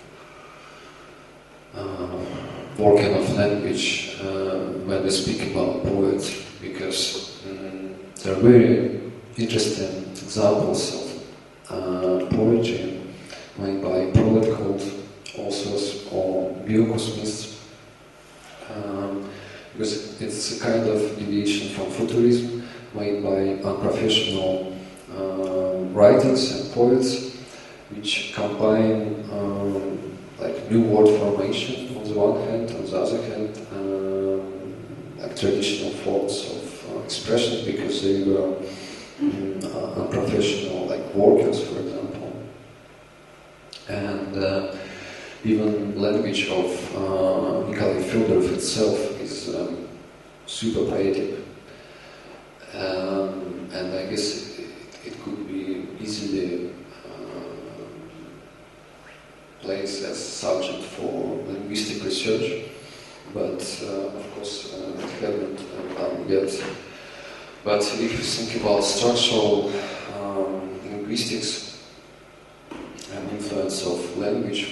S2: uh, working of language uh, when we speak about poets, because um, there are very interesting examples of uh, poetry made by political authors or biocosmists, um, because it's a kind of deviation from futurism made by unprofessional uh, writings and poets, which combine um, like new word formation on the one hand, on the other hand, um, like traditional forms of uh, expression, because they were um, uh, unprofessional, like workers, for example. And uh, even language of uh, Nikolai Fyodorov itself is um, super poetic. Um, and I guess it, it could be easily uh, place as subject for linguistic research, but uh, of course uh, it haven't uh, done yet. But if you think about structural um, linguistics and influence of language,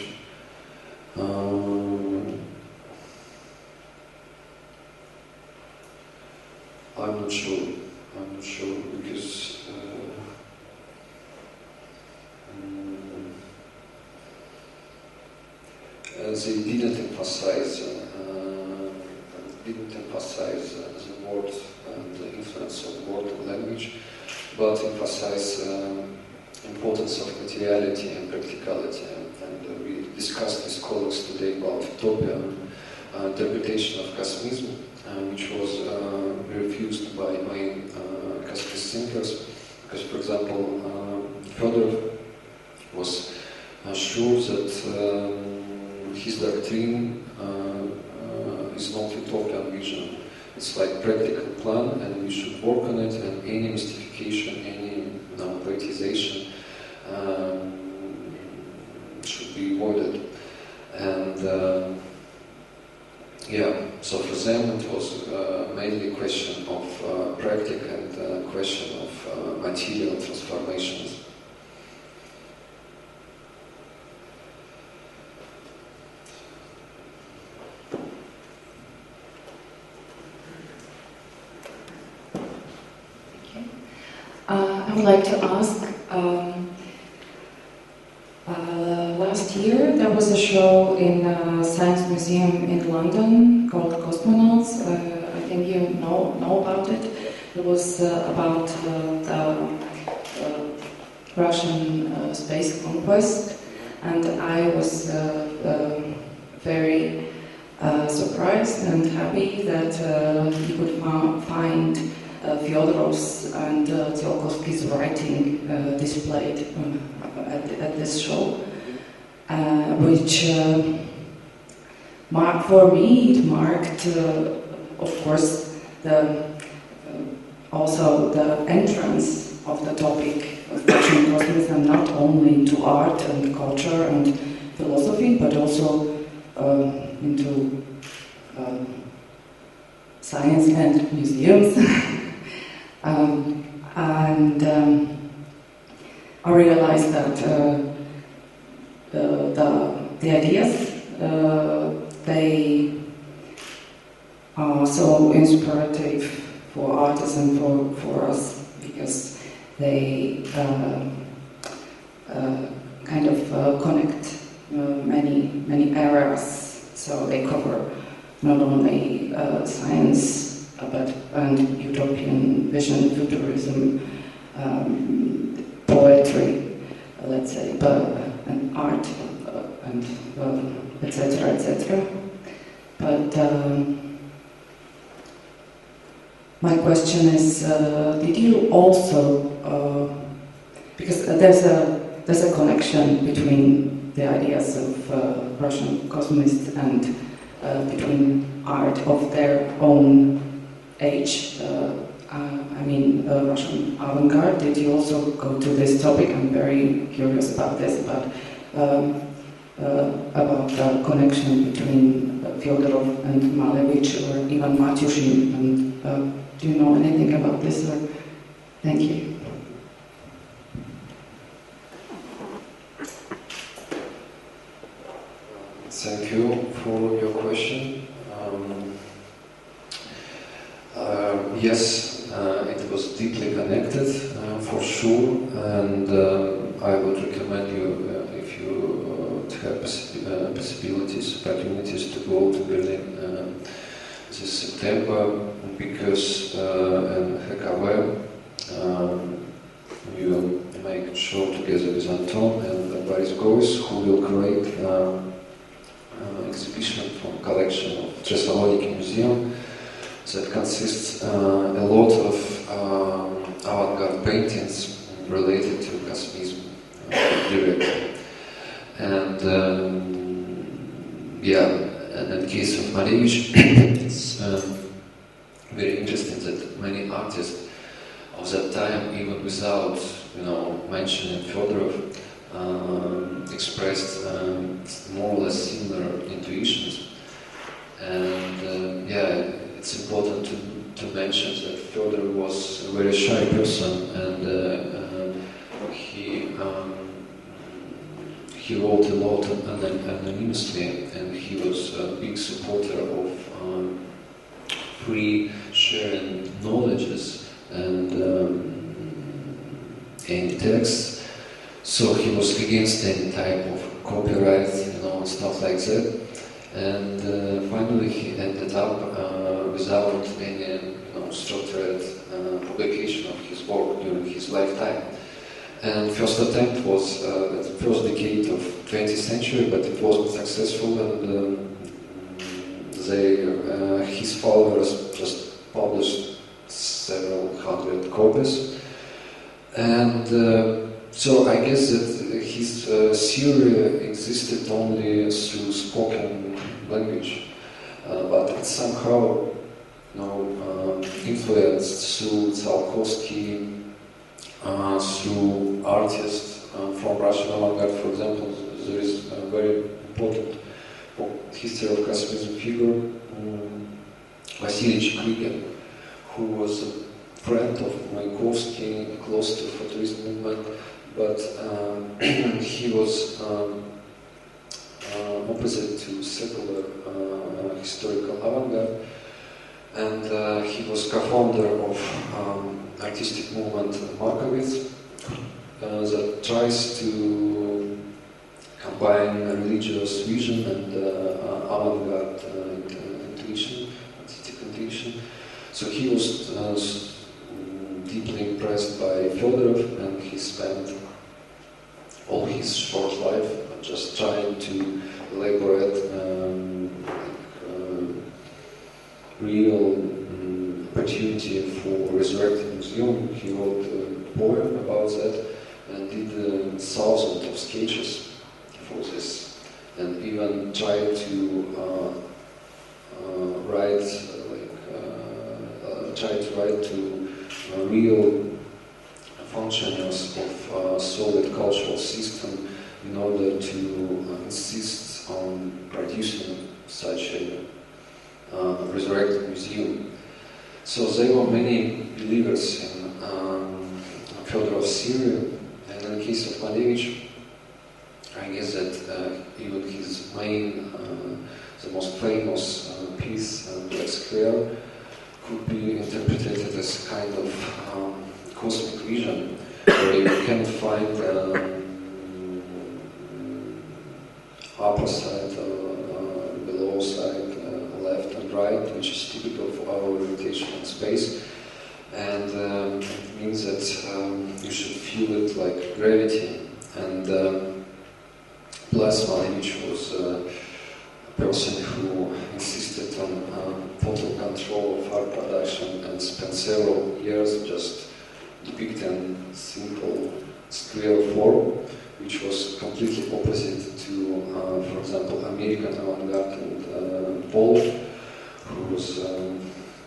S2: um, I'm not sure. I'm not sure because uh, um, uh, they didn't emphasize uh, didn't emphasize uh, the word and the influence of word and language, but emphasize um, importance of materiality and practicality. And uh, we discussed with colleagues today about utopia, uh, interpretation of Cosmism, uh, which was uh, refused by main uh, Cosmist thinkers, because, for example, uh, Fedorov was uh, sure that um, his doctrine uh, uh, is not utopian vision. It's like practical plan, and we should work on it, and any mystification, any you know, poetization um, should be avoided. And uh, yeah, so for them it was uh, mainly a question of uh, practice and a question of uh, material transformations.
S5: Uh, I would like to ask, um, uh, last year there was a show in a science museum in London called Cosmonauts. Uh, I think you know, know about it. It was uh, about uh, the uh, Russian uh, space conquest, and I was uh, uh, very uh, surprised and happy that uh, you could fa- find Uh, Fyodorov's and uh, Tsiolkovsky's writing uh, displayed uh, at, at this show, uh, which uh, mar- for me it marked, uh, of course, the uh, also the entrance of the topic of Russian Cosmism not only into art and culture and philosophy, but also uh, into uh, science and museums. Um, and um, I realized that uh, the, the, the ideas, uh, they are so inspirative for artists and for, for us, because they uh, uh, kind of uh, connect uh, many, many areas. So they cover not only uh, science, Uh, but and utopian vision, futurism, um, poetry, uh, let's say, but uh, and art, uh, and et cetera, uh, et cetera. But um, my question is, uh, did you also, uh, because there's a there's a connection between the ideas of uh, Russian cosmists and uh, between art of their own age, uh, uh, I mean, uh, Russian avant-garde. Did you also go to this topic? I'm very curious about this, about um, uh, about the connection between uh, Fyodorov and Malevich, or even Matyushin. And uh, do you know anything about this? Or thank you.
S2: Thank you for your question. Um, Uh, yes, uh, it was deeply connected, uh, for sure, and uh, I would recommend you, uh, if you uh, have possi- uh, possibilities, opportunities, to go to Berlin uh, this September, because uh, in H K W um, you make a show together with Anton and Boris Goris, who will create uh, an exhibition from collection of Thessaloniki Museum that consists uh, a lot of um, avant-garde paintings related to Cosmism uh, directly. And um, yeah, and in the case of Malevich, it's um, very interesting that many artists of that time, even without, you know, mentioning Fyodorov, um, expressed um, more or less similar intuitions. And uh, yeah, it's important to, to mention that Fyodor was a very shy person, and uh, uh, he um, he wrote a lot anonymously, and he was a big supporter of um, free sharing knowledges and um, any texts. So he was against any type of copyright, you know, and stuff like that. And uh, finally, he ended up uh, without any, you know, structured uh, publication of his work during his lifetime. And first attempt was uh, at the first decade of twentieth century, but it wasn't successful, and um, they, uh, his followers just published several hundred copies. And uh, so I guess that his uh, theory existed only through spoken language, uh, but it somehow, you know, uh, influenced through Tsiolkovsky, Uh, through artists uh, from Russian avant-garde. For example, there is a very important history of Cosmism figure, um, Vasily Chikrikin, who was a friend of Mayakovsky, close to Futurist movement, but um, he was um, uh, opposite to secular uh, historical avant-garde, and uh, he was co-founder of um, artistic movement Markovits uh, that tries to combine religious vision and uh, avant-garde uh, intuition, artistic intuition. So he was uh, deeply impressed by Fyodorov, and he spent all his short life just trying to elaborate um, uh, real um, opportunity for resurrecting museum. He wrote a poem about that and did uh, thousands of sketches for this, and even tried to uh, uh, write uh, like uh, uh, tried to write to uh, real functionaries of uh, Soviet cultural system in order to uh, insist on producing such a uh, resurrected museum. So there were many believers in um, Fyodorov's theory, and in the case of Malevich, I guess that uh, even his main, uh, the most famous uh, piece, uh, Black Square, could be interpreted as a kind of um, cosmic vision, where you can find um, upper side, uh, uh, below side, uh, left and right, which is typical for our orientation in space, and um, it means that um, you should feel it like gravity. And um, plus, Malevich was uh, a person who insisted on um, total control of art production and spent several years just depicting simple square form, which was completely opposite to, uh, for example, American avant-garde and uh, Paul, who was um,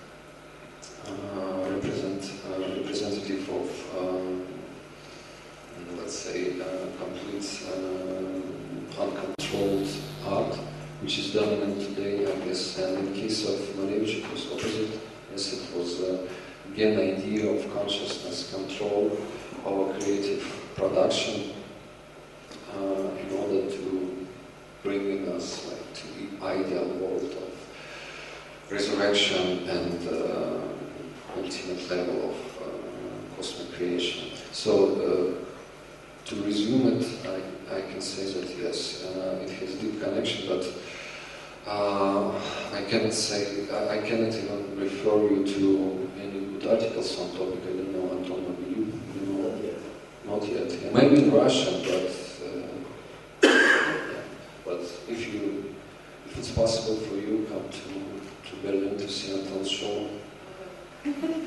S2: uh, represent, uh, representative of, um, let's say, uh, complete uh, uncontrolled art, which is dominant today, I guess. And in the case of Malevich, it was opposite. Yes, it was uh, again idea of consciousness control over creative production uh, in order to bring us like to the ideal world of resurrection and uh, ultimate level of uh, cosmic creation. So uh, to resume it, I, I can say that yes, uh, it has deep connection, but uh, I cannot say, I, I cannot even refer you to any good articles on topic. I don't know, Anton, maybe you, you know?
S3: Not yet.
S2: Not yet. Yeah. Maybe in Russian, but uh, yeah. But if you, if it's possible for you, come to, to Berlin to see Anton's show. Maybe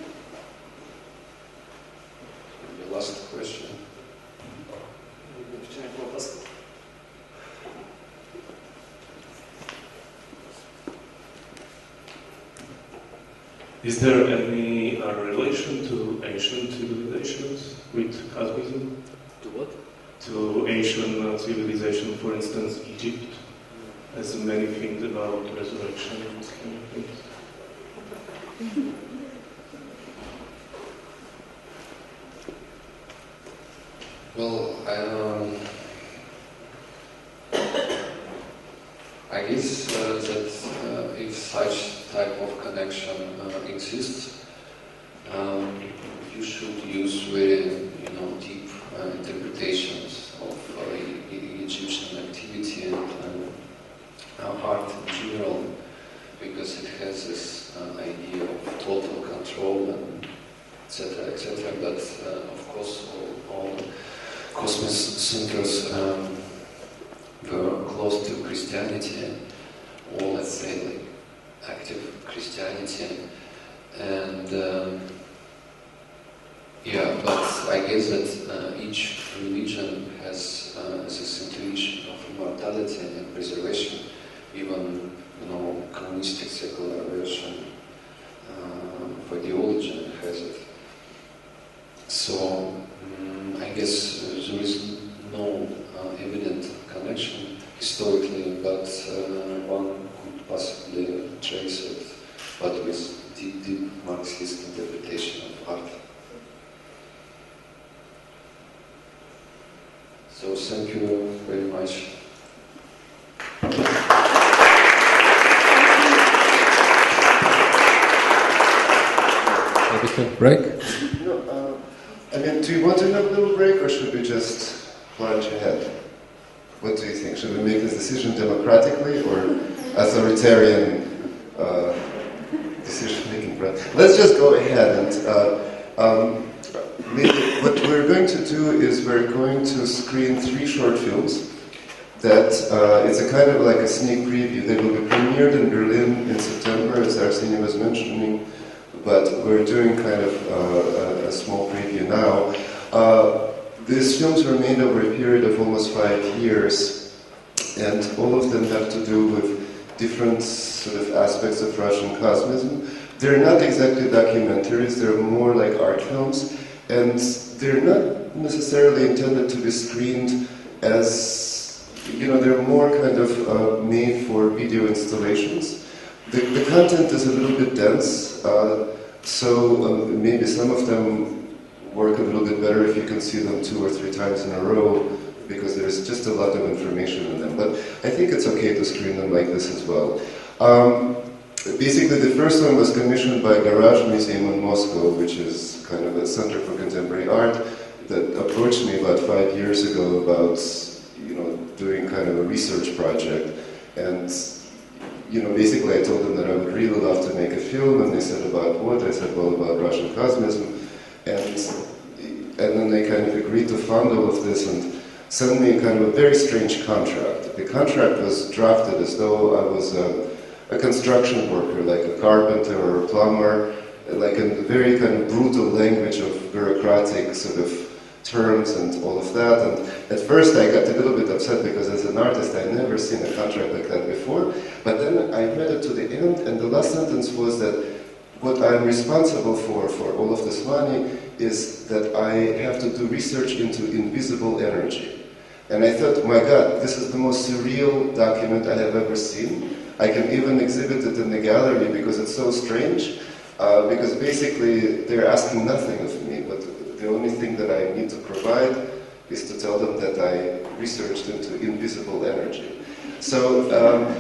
S2: last question.
S6: Is there any uh, relation to ancient civilizations with Cosmism?
S3: To what?
S6: to Asian uh, civilization, for instance, Egypt, as many think about resurrection and these kind of things.
S2: Well, um, I guess uh, that uh, if such type of connection uh, exists, um, you should use very, you know, deep uh, interpretations of uh, e e Egyptian activity and uh, art in general, because it has this uh, idea of total control and et cetera, et cetera. But uh, of course, all, all Cosmos thinkers um, were close to Christianity, or let's say like active Christianity, and um, yeah, but I guess that uh, each religion has uh, this intuition of immortality and preservation. Even, you know, communistic secular version uh, for theology has it. So um, I guess uh, there is no uh, evident connection historically, but uh, one could possibly trace it, but with deep, deep Marxist interpretation of art. So thank you very much.
S7: Break?
S3: No, uh, I mean, do you want to have a little break, or should we just plunge ahead? What do you think? Should we make this decision democratically or authoritarian uh, decision-making? Let's just go ahead and uh, um, maybe what we're going to do is we're going to screen three short films that uh, it's a kind of like a sneak preview. They will be premiered in Berlin in September, as Arseny was mentioning, but we're doing kind of uh, a, a small preview now. Uh, these films were made over a period of almost five years, and all of them have to do with different sort of aspects of Russian Cosmism. They're not exactly documentaries, they're more like art films, and they're not necessarily intended to be screened as, you know, they're more kind of uh, made for video installations. The, the content is a little bit dense, uh, so um, maybe some of them work a little bit better if you can see them two or three times in a row, because there's just a lot of information in them. But I think it's okay to screen them like this as well. Um, basically, the first one was commissioned by Garage Museum in Moscow, which is kind of a center for contemporary art, that approached me about five years ago about, you know, doing kind of a research project. And you know, basically I told them that I would really love to make a film, and they said, about what? I said, well, about Russian Cosmism. And, and then they kind of agreed to fund all of this and sent me kind of a very strange contract. The contract was drafted as though I was a, a construction worker, like a carpenter or a plumber, like in a very kind of brutal language of bureaucratic sort of terms and all of that. And at first I got a little bit upset because as an artist I'd never seen a contract like that before. But then I read it to the end, and the last sentence was that what I'm responsible for, for all of this money, is that I have to do research into invisible energy. And I thought, my God, this is the most surreal document I have ever seen. I can even exhibit it in the gallery because it's so strange. Uh, because basically they're asking nothing of me, but the only thing that I need to provide is to tell them that I researched into invisible energy. So, um,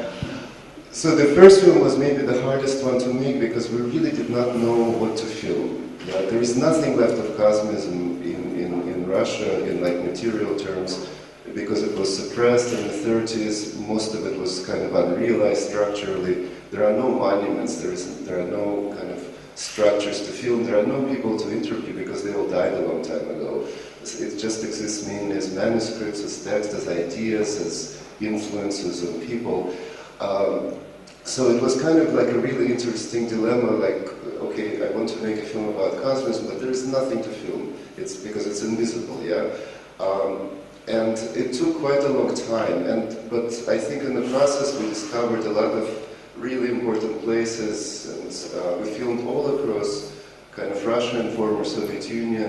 S3: so the first film was maybe the hardest one to make because we really did not know what to film. Yeah, there is nothing left of Cosmism in, in, in Russia in like material terms because it was suppressed in the thirties. Most of it was kind of unrealized structurally. There are no monuments, there, is, there are no kind of structures to film, there are no people to interview because they all died a long time ago. It just exists mainly as manuscripts, as text, as ideas, as influences on people. Um, so it was kind of like a really interesting dilemma, like, okay, I want to make a film about Cosmism, but there is nothing to film. It's because it's invisible, yeah? Um, and it took quite a long time, and but I think in the process we discovered a lot of really important places, and uh, we filmed all across kind of Russia and former Soviet Union,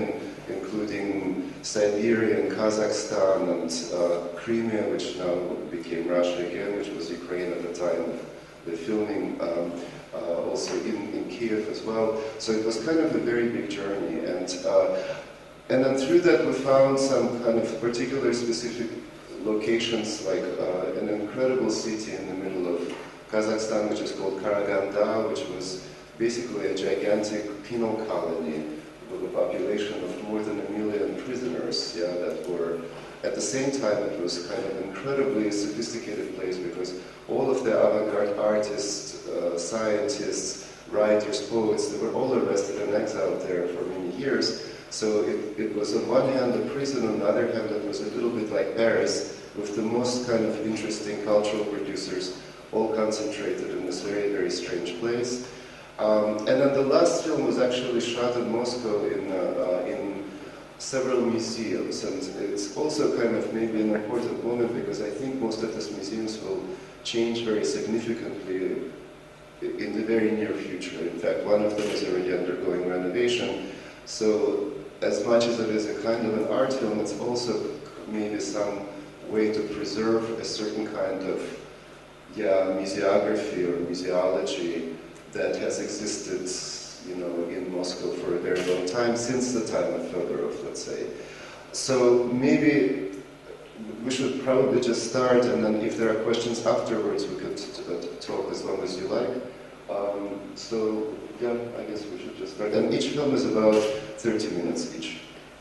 S3: including Siberia and Kazakhstan and uh, Crimea, which now became Russia again, which was Ukraine at the time of the filming, um, uh, also in, in Kiev as well. So it was kind of a very big journey. And, uh, and then through that we found some kind of particular specific locations, like uh, an incredible city in the middle of Kazakhstan, which is called Karaganda, which was basically a gigantic penal colony with a population of more than a million prisoners, yeah, that were, at the same time, it was kind of an incredibly sophisticated place because all of the avant-garde artists, uh, scientists, writers, poets, they were all arrested and exiled there for many years. So it, it was on one hand a prison, on the other hand it was a little bit like Paris, with the most kind of interesting cultural producers all concentrated in this very, very strange place. Um, and then the last film was actually shot in Moscow in, uh, uh, in several museums, and it's also kind of maybe an important moment because I think most of these museums will change very significantly in the very near future. In fact, one of them is already undergoing renovation. So as much as it is a kind of an art film, it's also maybe some way to preserve a certain kind of yeah, museography or museology that has existed, you know, in Moscow for a very long time, since the time of Fedorov, let's say. So maybe we should probably just start, and then if there are questions afterwards, we could uh, talk as long as you like. Um, so, yeah, I guess we should just start. And each film is about thirty minutes each.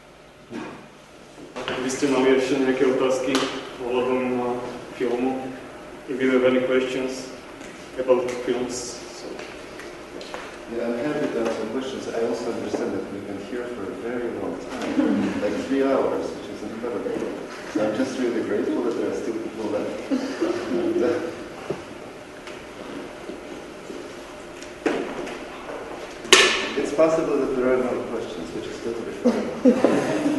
S1: Vy ste mali ešte nejaké otázky ohľadom filmu? If you have any questions about films. So.
S3: Yeah, I'm happy to answer questions. I also understand that we've been here for a very long time, like three hours, which is incredible. So I'm just really grateful that there are still people left. And, uh, it's possible that there are no questions, which is totally fine.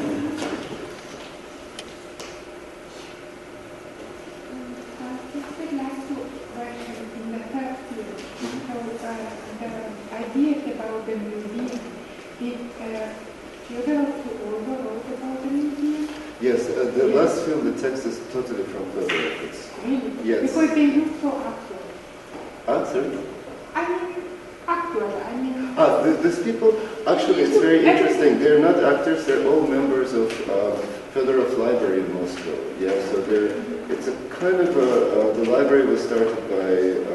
S3: Yes, uh, the last film, the text is totally from Fedorov.
S7: Really?
S3: Yes.
S7: Because they look so actual.
S3: Answer?
S7: I mean, actual, I mean...
S3: Ah, th these people, actually it's very interesting. They're not actors, they're all members of uh, Fedorov's library in Moscow. Yeah, so they're, it's a kind of a, uh, the library was started by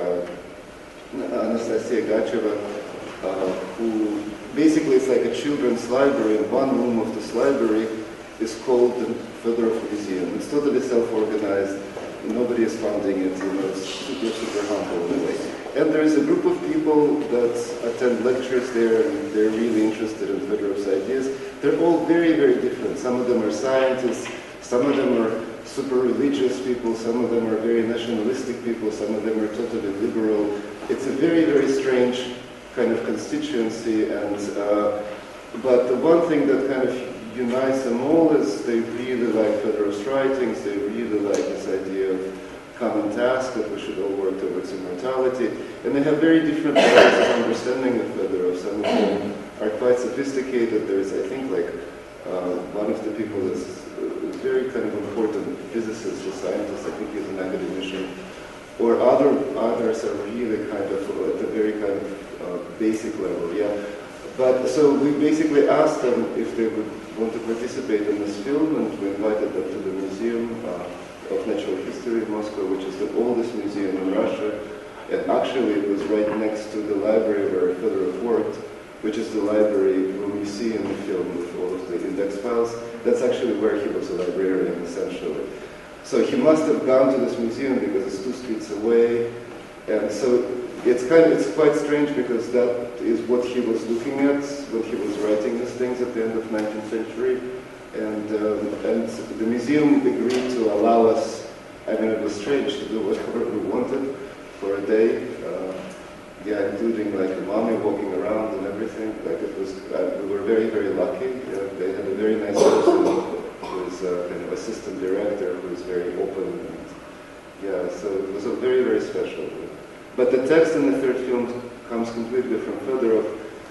S3: uh, Anastasia Gacheva, uh, who basically it's like a children's library, and one room of this library is called the Fedorov Museum. It's totally self-organized, nobody is funding it, you know, it's super, super humble in a way. And there is a group of people that attend lectures there, and they're really interested in Fedorov's ideas. They're all very, very different. Some of them are scientists, some of them are super religious people, some of them are very nationalistic people, some of them are totally liberal. It's a very, very strange kind of constituency, and uh, but the one thing that kind of unites them all is they really like Fedorov's writings, they really like this idea of common task, that we should all work towards immortality, and they have very different ways of understanding of Fedorov. Some of them are quite sophisticated. There's, I think, like uh, one of the people that's a very kind of important physicist or scientist, I think he's an academician, or other others are really kind of at a very kind of uh, basic level, yeah. But so we basically asked them if they would want to participate in this film, and we invited them to the Museum uh, of Natural History in Moscow, which is the oldest museum in Russia. And actually it was right next to the library where Fedorov worked, which is the library whom you see in the film with all of the index files. That's actually where he was a librarian, essentially. So he must have gone to this museum because it's two streets away. And so it's kind of, it's quite strange because that is what he was looking at when he was writing these things at the end of nineteenth century. And, um, and the museum agreed to allow us, I mean, it was strange to do whatever we wanted for a day. Uh, yeah, including like a mommy walking around and everything. Like it was, uh, we were very, very lucky. Yeah, they had a very nice person who was uh, kind of assistant director who was very open. And, yeah, so it was a very, very special. But the text in the third film comes completely from Fedorov.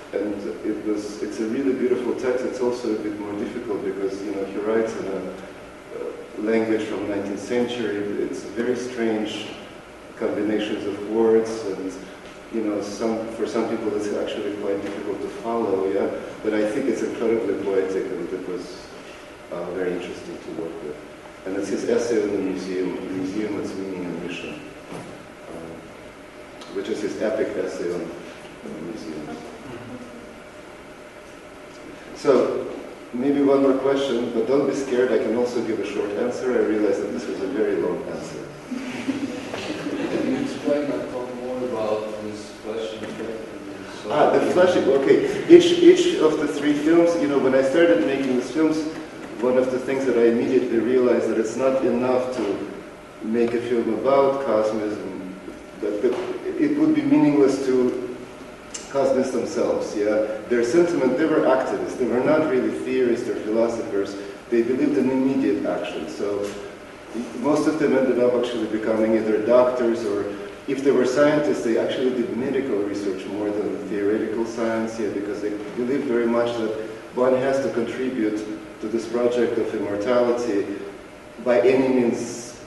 S3: and it was, it's a really beautiful text. It's also a bit more difficult because, you know, he writes in a uh, language from nineteenth century. It's very strange combinations of words, and, you know, some, for some people it's actually quite difficult to follow, yeah? But I think it's incredibly poetic, and it was uh, very interesting to work with. And it's his essay on the museum, the museum, its meaning and mission, uh, which is his epic essay on, on museums. So, maybe one more question, but don't be scared, I can also give a short answer. I realize that this was a very long answer.
S2: Can you explain a little more about this flashing effect?
S3: Ah, the flashing, okay. Each, each of the three films, you know, when I started making these films, one of the things that I immediately realized that it's not enough to make a film about cosmism, that, that it would be meaningless to cosmists themselves, yeah. Their sentiment, they were activists, they were not really theorists or philosophers, they believed in immediate action. So most of them ended up actually becoming either doctors, or if they were scientists, they actually did medical research more than theoretical science, yeah, because they believed very much that one has to contribute to this project of immortality by any means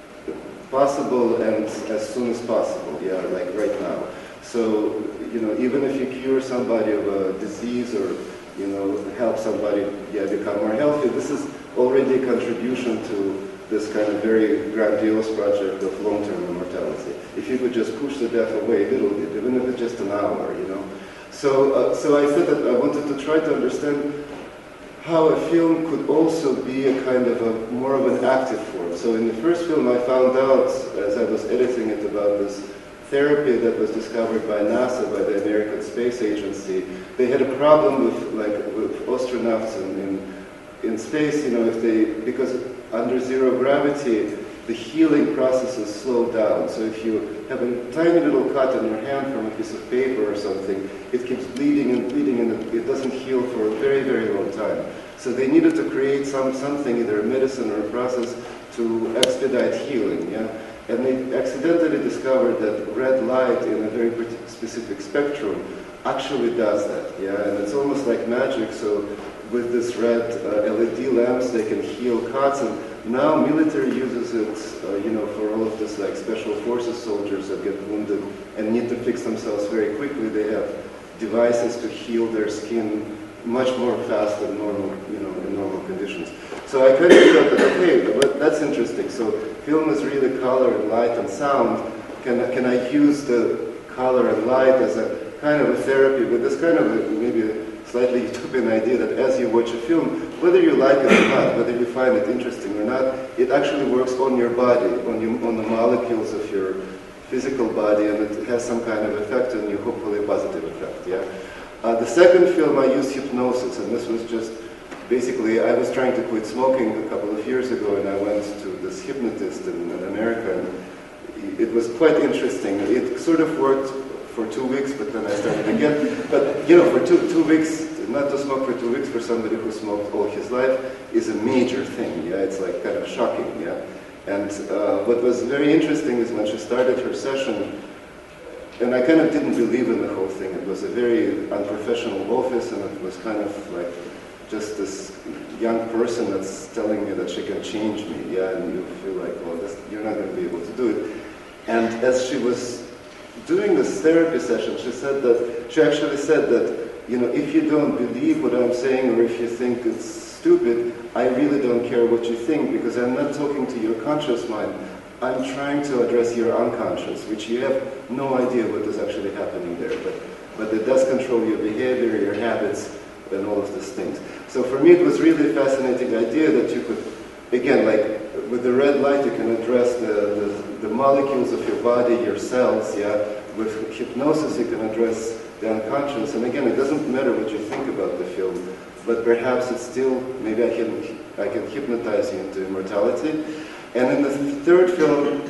S3: possible and as soon as possible, yeah, like right now. So, you know, even if you cure somebody of a disease or, you know, help somebody, yeah, become more healthy, this is already a contribution to this kind of very grandiose project of long-term immortality. If you could just push the death away a little bit, even if it's just an hour, you know. So, uh, so I said that I wanted to try to understand how a film could also be a kind of a more of an active form. So in the first film I found out, as I was editing it, about this therapy that was discovered by NASA, by the American Space Agency. They had a problem with, like, with astronauts in, in, in space, you know, if they, because under zero gravity, the healing processes slow down. So if you have a tiny little cut on your hand from a piece of paper or something, it keeps bleeding and bleeding, and it doesn't heal for a very, very long time. So they needed to create some something, either a medicine or a process, to expedite healing, yeah? And they accidentally discovered that red light in a very specific spectrum actually does that, yeah? And it's almost like magic. So with this red uh, L E D lamps, they can heal cuts, and now military uses it, uh, you know, for all of this, like, special forces soldiers that get wounded and need to fix themselves very quickly. They have devices to heal their skin much more fast than normal, you know, in normal conditions. So I kind of thought that, okay, but that's interesting. So film is really color and light and sound. Can, can I use the color and light as a kind of a therapy with this kind of a, maybe a slightly utopian idea that as you watch a film, whether you like it or not, whether you find it interesting or not, it actually works on your body, on, you, on the molecules of your physical body, and it has some kind of effect on you, hopefully a positive effect, yeah? Uh, the second film, I used hypnosis, and this was just, basically, I was trying to quit smoking a couple of years ago, and I went to this hypnotist in, in America, and it was quite interesting. It sort of worked for two weeks, but then I started again. But, you know, for two, two weeks, not to smoke for two weeks for somebody who smoked all his life is a major thing, yeah? It's like kind of shocking, yeah? And uh, what was very interesting is when she started her session, and I kind of didn't believe in the whole thing. It was a very unprofessional office, and it was kind of like just this young person that's telling me that she can change me, yeah, and you feel like, well, this, you're not going to be able to do it. And as she was doing this therapy session, she said that, she actually said that, you know, if you don't believe what I'm saying, or if you think it's stupid, I really don't care what you think, because I'm not talking to your conscious mind. I'm trying to address your unconscious, which you have no idea what is actually happening there, but, but it does control your behavior, your habits, and all of these things. So for me, it was really a fascinating idea that you could, again, like with the red light, you can address the, the, the molecules of your body, your cells, yeah. With hypnosis, you can address the unconscious, and again, it doesn't matter what you think about the film, but perhaps it's still, maybe I can, I can hypnotize you into immortality. And in the third film,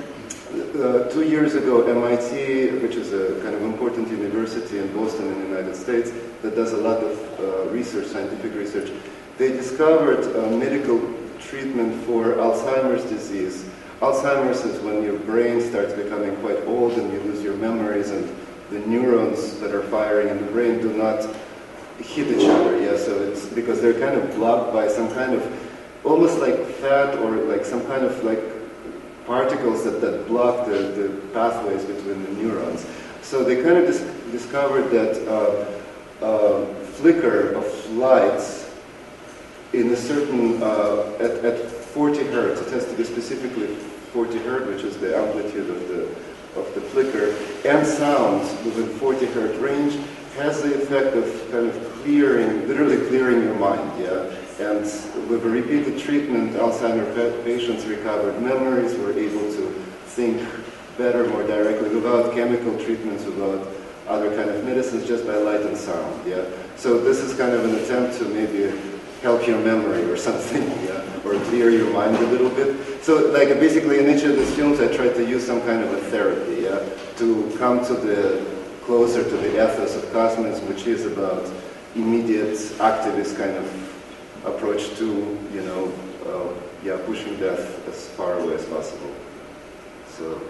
S3: uh, two years ago, M I T, which is a kind of important university in Boston in the United States that does a lot of uh, research, scientific research, they discovered a medical treatment for Alzheimer's disease. Alzheimer's is when your brain starts becoming quite old and you lose your memories, and the neurons that are firing in the brain do not hit each other. Yeah, so it's because they're kind of blocked by some kind of almost like fat or like some kind of like particles that, that block the, the pathways between the neurons. So they kind of dis discovered that uh, uh, flicker of lights in a certain, uh, at, at forty hertz, it has to be specifically forty hertz, which is the amplitude of the, of the flicker, and sound within forty hertz range has the effect of kind of clearing, literally clearing your mind, yeah? And with a repeated treatment, Alzheimer's patients recovered memories, were able to think better, more directly, without chemical treatments, without other kind of medicines, just by light and sound, yeah? So this is kind of an attempt to maybe help your memory or something, yeah? Or clear your mind a little bit. So like basically in each of these films I tried to use some kind of a therapy, yeah? To come to the, closer to the ethos of Cosmism, which is about immediate activist kind of approach to, you know, uh, yeah, pushing death as far away as possible. So,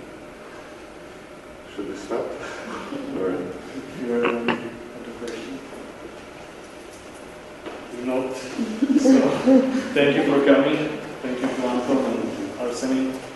S3: should we stop? Or
S1: You're um, not. So, thank you for coming. Thank you to Anton and Arseny.